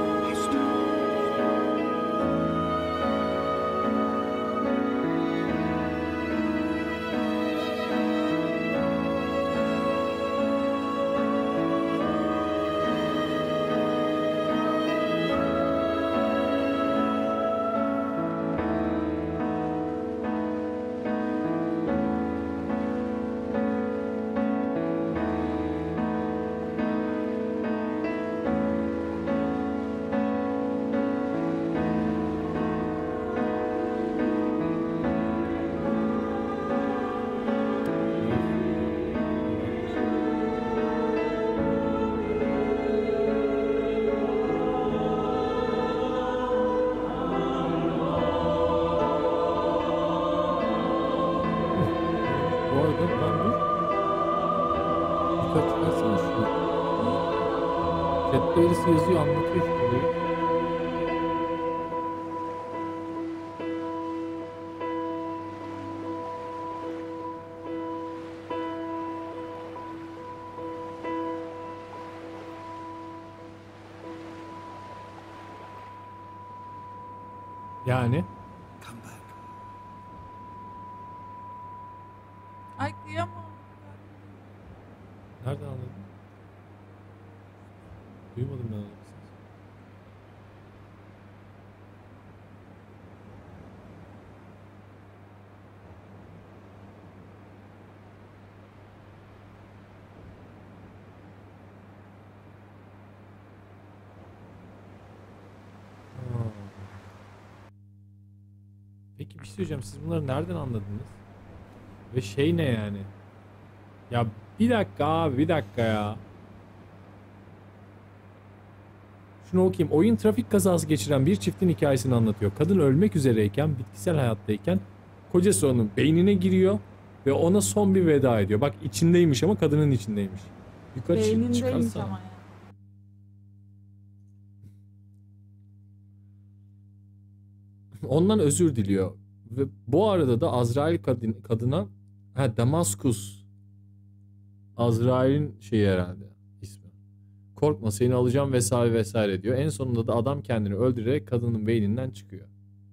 Speaker 1: Birisi yazıyor, anlatıyor işte. Yani
Speaker 2: Ay kıyamam.
Speaker 1: nereden anladın? Duymadım ben onu. Peki bir şey söyleyeceğim. Siz bunları nereden anladınız? Ve şey ne yani? Ya bir dakika abi, bir dakika ya. Şunu okuyayım. Oyun trafik kazası geçiren bir çiftin hikayesini anlatıyor. Kadın ölmek üzereyken, bitkisel hayattayken kocası onun beynine giriyor ve ona son bir veda ediyor. Bak içindeymiş ama kadının içindeymiş. Yukarı
Speaker 2: Beynindeymiş
Speaker 1: çıkarsa.
Speaker 2: ama ya.
Speaker 1: Ondan özür diliyor. Ve bu arada da Azrail kadına Damaskus. Azrail'in şeyi herhalde ismi. Korkma seni alacağım vesaire vesaire diyor. En sonunda da adam kendini öldürerek kadının beyninden çıkıyor.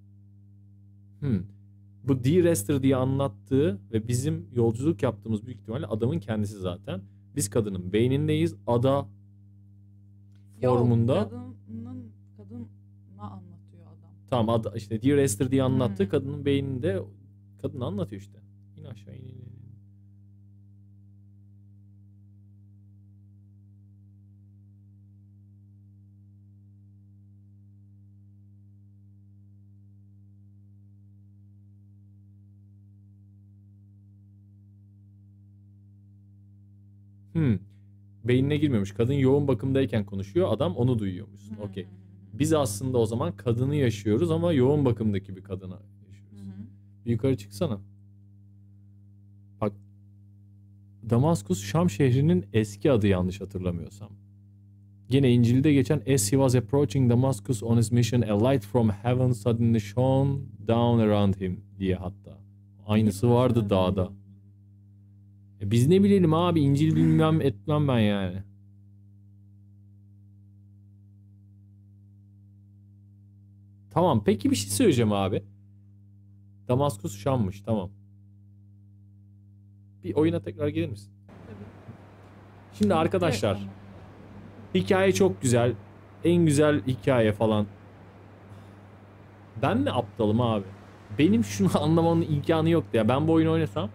Speaker 1: Bu D. Rester diye anlattığı ve bizim yolculuk yaptığımız büyük ihtimalle adamın kendisi zaten. Biz kadının beynindeyiz. Ada formunda.
Speaker 2: Yok, kadına anlatıyor adam.
Speaker 1: Tamam işte D. Rester diye anlattığı kadının beyninde kadını anlatıyor işte. İn aşağı in. Beynine girmiyormuş. Kadın yoğun bakımdayken konuşuyor. Adam onu duyuyormuş. Okey. Biz aslında o zaman kadını yaşıyoruz ama yoğun bakımdaki bir kadına yaşıyoruz. Bir yukarı çıksana. Bak. Damaskus Şam şehrinin eski adı yanlış hatırlamıyorsam. Gene İncil'de geçen as he was approaching Damascus on his mission a light from heaven suddenly shone down around him diye hatta. Aynısı vardı dağda. Biz ne bilelim abi, İncil bilmem etmem ben yani. Tamam, peki bir şey söyleyeceğim abi. Damaskus Şam'mış, tamam. Bir oyuna tekrar gelir misin? Şimdi arkadaşlar, hikaye çok güzel. En güzel hikaye falan. Ben mi aptalım abi? Benim şunu anlamanın imkanı yoktu ya. Ben bu oyunu oynasam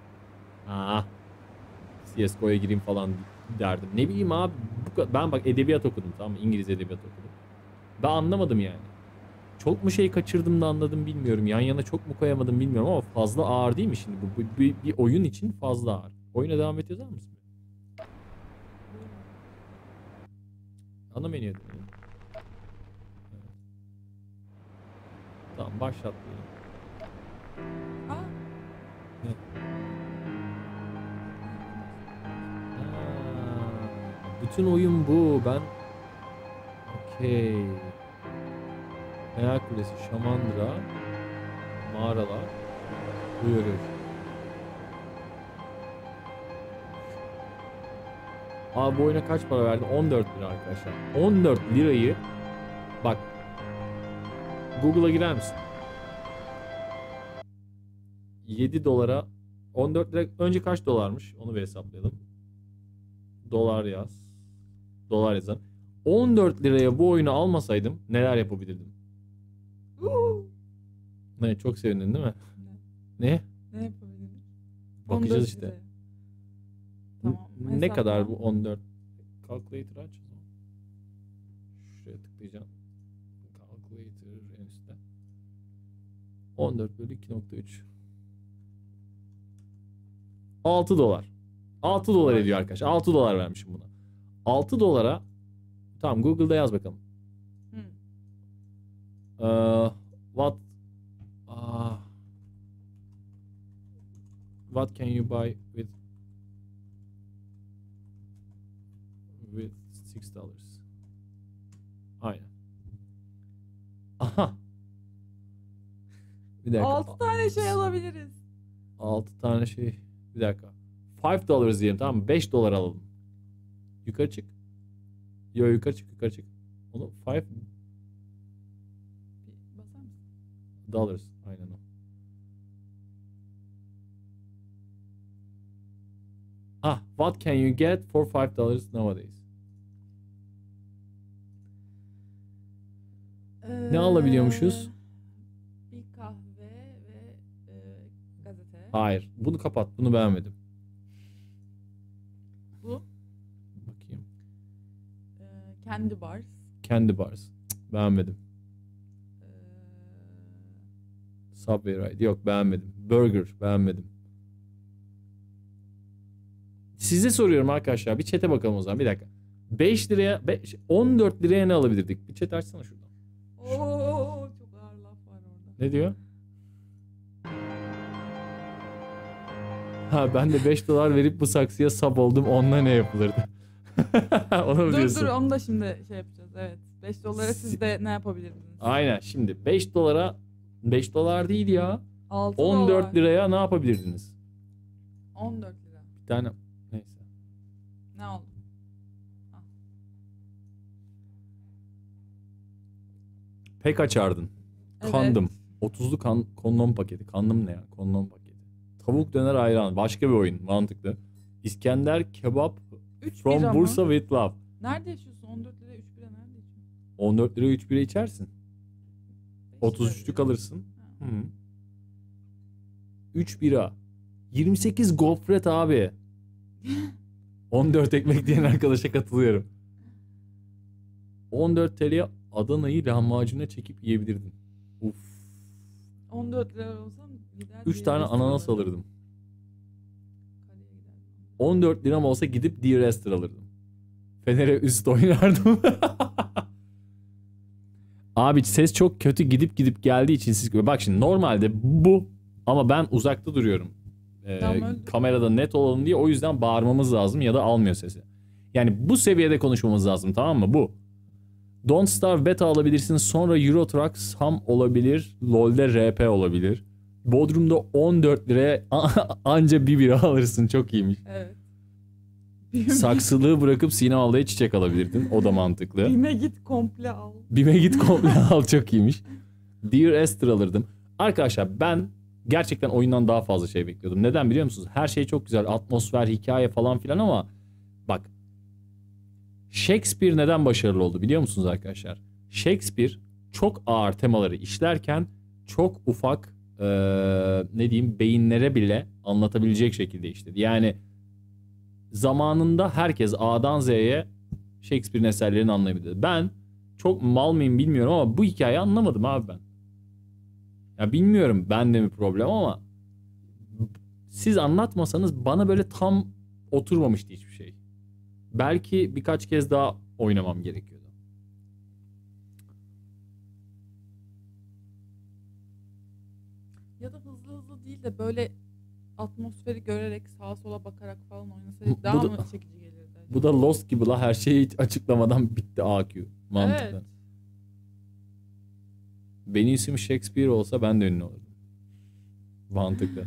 Speaker 1: CSGO'ya gireyim falan derdim. Ne bileyim abi. Ben bak edebiyat okudum, tamam mı? İngiliz edebiyat okudum. Ben anlamadım yani. Çok mu şey kaçırdım da anladım bilmiyorum. Yan yana çok mu koyamadım bilmiyorum ama fazla ağır değil mi şimdi? Bu bir oyun için fazla ağır. Oyuna devam et yazar mısın? Ana menüye dönelim. Evet. Tamam, başlat diyelim. Ne? Bütün oyun bu. Ben okey. Hayal Kulesi, Şamandıra, mağaralar, uyarıyor. Abi bu oyuna kaç para verdim? 14 lira arkadaşlar. 14 lirayı bak, Google'a girer misin? 7 dolara 14 lira önce kaç dolarmış? Onu bir hesaplayalım. Dolar yaz. Dolar yazan. 14 liraya bu oyunu almasaydım neler yapabilirdim? Ne, çok sevindin değil mi? Ne?
Speaker 2: Ne yapabilirim?
Speaker 1: Bakacağız işte.
Speaker 2: Liraya. Tamam.
Speaker 1: Ne kadar bu 14? Calculator aç. Şuraya tıklayacağım. Calculator en üstte. 14 bölü 2.3. 6 dolar. 6 dolar ediyor arkadaşlar. 6 dolar vermişim buna. 6 dolara tamam, Google'da yaz bakalım. What can you buy with $6? Aynen. Aha. Bir dakika.
Speaker 2: 6 tane şey alabiliriz.
Speaker 1: 6 tane şey. Bir dakika. $5 diyelim, tamam mı? 5 dolar alalım. Yukarı çık. Yo, yukarı çık, yukarı çık. Onu $5.
Speaker 2: Basar mısın?
Speaker 1: Dollars. Aynen o. What can you get for $5 nowadays? Ne alabiliyormuşuz?
Speaker 2: Bir kahve ve gazete.
Speaker 1: Hayır. Bunu kapat. Bunu beğenmedim.
Speaker 2: Bu?
Speaker 1: Bakayım.
Speaker 2: Candy bars.
Speaker 1: Candy bars. Beğenmedim. Subway ride. Yok, beğenmedim. Burger. Beğenmedim. Size soruyorum arkadaşlar. Bir chat'e bakalım o zaman. Bir dakika. 5 liraya 14 liraya ne alabilirdik? Bir chat açsana şuradan.
Speaker 2: Oo, çok ağır laf var orada.
Speaker 1: Ne diyor? Ben de 5 dolar verip bu saksıya sab oldum. Onunla ne yapılırdı? Onu mu diyorsun?
Speaker 2: Dur onu da şimdi şey yapacağız. Evet. 5 dolara siz de ne yapabilirdiniz?
Speaker 1: Aynen. Şimdi 5 dolara 5 dolar değil ya.
Speaker 2: 6
Speaker 1: 14
Speaker 2: dolar.
Speaker 1: liraya ne yapabilirdiniz?
Speaker 2: 14 lira.
Speaker 1: Bir tane neyse.
Speaker 2: Ne oldu?
Speaker 1: Pek açardın.
Speaker 2: Evet.
Speaker 1: Kandom. 30'lu kondom paketi. Kandom ne ya? Kondom paketi. Tavuk döner ayran. Başka bir oyun. Mantıklı. İskender kebap
Speaker 2: 3
Speaker 1: from
Speaker 2: bira
Speaker 1: Bursa
Speaker 2: mı?
Speaker 1: with love.
Speaker 2: Nerede yaşıyorsun? 14 liraya 3 bira nerede yaşıyorsun?
Speaker 1: 14 liraya 3 bira içersin.
Speaker 2: 5
Speaker 1: 33'lük alırsın.
Speaker 2: Ha.
Speaker 1: 3 bira. 28 gofret abi. 14 ekmek diyen arkadaşa katılıyorum. 14 TL'ye Adana'yı lahmacuna çekip yiyebilirdin. Uf.
Speaker 2: 14 lira olsam gider.
Speaker 1: 3 tane ananas alırdım.
Speaker 2: Kaleye giderdim.
Speaker 1: 14 liram olsa gidip D-Rester alırdım. Fener'e üst oynardım. Abi ses çok kötü gidip geldiği için siz... Bak şimdi normalde bu ama ben uzakta duruyorum.
Speaker 2: Tamam,
Speaker 1: Kamerada net olalım diye o yüzden bağırmamız lazım ya da almıyor sesi. Yani bu seviyede konuşmamız lazım, tamam mı? Bu. Don't Starve beta alabilirsin, sonra Euro Truck Sam olabilir, LoL'de RP olabilir. Bodrum'da 14 liraya anca bir bira alırsın, çok iyiymiş.
Speaker 2: Evet.
Speaker 1: Saksılığı bırakıp Sinemalı'ya çiçek alabilirdin, o da mantıklı.
Speaker 2: Bime git komple al.
Speaker 1: Bime git komple al, çok iyiymiş. Dear Esther alırdım. Arkadaşlar ben gerçekten oyundan daha fazla şey bekliyordum. Neden biliyor musunuz? Her şey çok güzel. Atmosfer, hikaye falan filan ama bak, Shakespeare neden başarılı oldu biliyor musunuz arkadaşlar? Shakespeare çok ağır temaları işlerken çok ufak ne diyeyim beyinlere bile anlatabilecek şekilde işledi. Yani zamanında herkes A'dan Z'ye Shakespeare'in eserlerini anlayabilir. Ben çok mal mıyım bilmiyorum ama bu hikayeyi anlamadım abi ben. Ya bilmiyorum bende mi problem ama siz anlatmasanız bana böyle tam oturmamıştı hiçbir şey. Belki birkaç kez daha oynamam gerekiyordu.
Speaker 2: Ya da hızlı değil de böyle atmosferi görerek sağa sola bakarak falan
Speaker 1: Bu
Speaker 2: oynasaydık daha
Speaker 1: da-
Speaker 2: mı çekici gelirdi acaba?
Speaker 1: Bu da Lost gibi la, her şeyi hiç açıklamadan bitti AQ. Mantıklı.
Speaker 2: Evet.
Speaker 1: Benim isim Shakespeare olsa ben de ünlü olurdum. Mantıklı.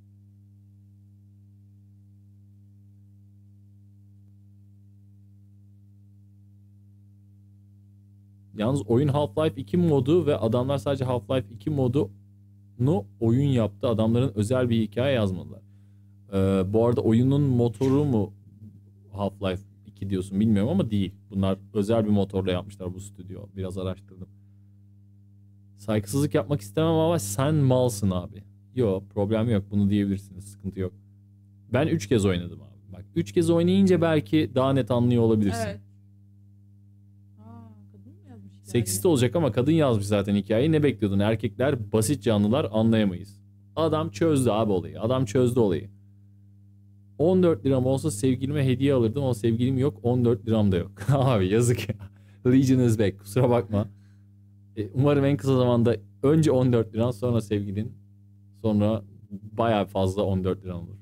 Speaker 1: Yalnız oyun Half-Life 2 modu ve adamlar sadece Half-Life 2 modunu oyun yaptı. Adamların özel bir hikaye yazmadılar. Bu arada oyunun motoru mu Half-Life 2 diyorsun bilmiyorum ama değil. Bunlar özel bir motorla yapmışlar bu stüdyo. Biraz araştırdım. Saygısızlık yapmak istemem ama sen malsın abi. Yok, problem yok, bunu diyebilirsiniz, sıkıntı yok. Ben 3 kez oynadım abi. Bak 3 kez oynayınca belki daha net anlıyor olabilirsin.
Speaker 2: Evet. Aa, kadın mı yazmış hikayeyi?
Speaker 1: Seksist olacak ama kadın yazmış zaten hikayeyi. Ne bekliyordun? Erkekler basit canlılar, anlayamayız. Adam çözdü abi olayı. Adam çözdü olayı. 14 liram olsa sevgilime hediye alırdım ama sevgilim yok. 14 liram da yok. Abi yazık ya. Legion is back. Kusura bakma. Umarım en kısa zamanda önce 14 liran, sonra sevgilin, sonra bayağı fazla 14 liran olur.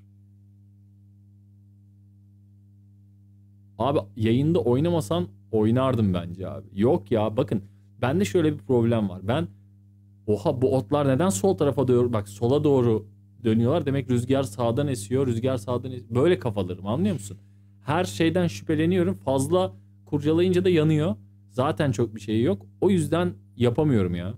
Speaker 1: Abi yayında oynamasan oynardım bence abi. Yok ya, bakın bende şöyle bir problem var. Ben oha bu otlar neden sol tarafa doğru, bak sola doğru dönüyorlar, demek rüzgar sağdan esiyor, rüzgar sağdan esiyor. Böyle kafalarım, anlıyor musun? Her şeyden şüpheleniyorum, fazla kurcalayınca da yanıyor. Zaten çok bir şey yok. O yüzden yapamıyorum ya.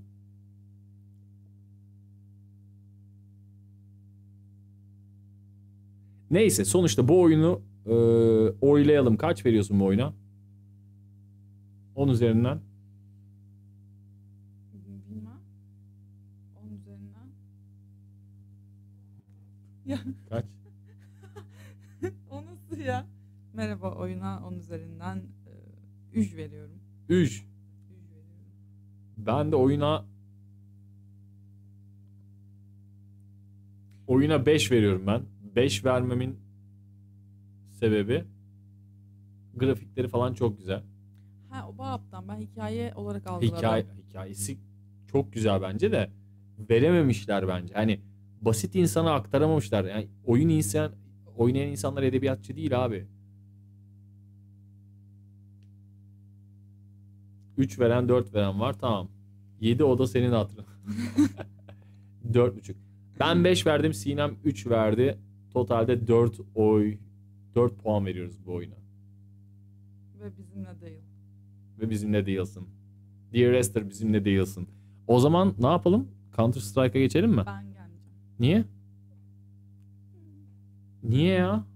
Speaker 1: Neyse sonuçta bu oyunu oylayalım. Kaç veriyorsun bu oyuna? 10 üzerinden.
Speaker 2: Bilmem. 10 üzerinden. Ya
Speaker 1: Kaç?
Speaker 2: o nasıl ya? Merhaba, oyuna 10 üzerinden 3 veriyorum.
Speaker 1: 3.
Speaker 2: 3 veriyorum.
Speaker 1: Ben de oyuna 5 veriyorum ben. 5 vermemin sebebi grafikleri falan çok güzel.
Speaker 2: Ha, o bağaptan ben hikaye olarak algıladım.
Speaker 1: Hikayesi çok güzel bence de verememişler bence. Hani basit insana aktaramamışlar. Yani oynayan insanlar edebiyatçı değil abi. 3 veren 4 veren var, tamam. 7 o da senin hatırın. 4,5. Ben 5 verdim, Sinem 3 verdi. Totalde 4 puan veriyoruz bu oyuna.
Speaker 2: Ve bizimle değil.
Speaker 1: Ve bizimle değilsin. Dear Esther bizimle değilsin. O zaman ne yapalım? Counter Strike'a geçelim mi?
Speaker 2: Ben gelmeyeceğim.
Speaker 1: Niye? Niye ya?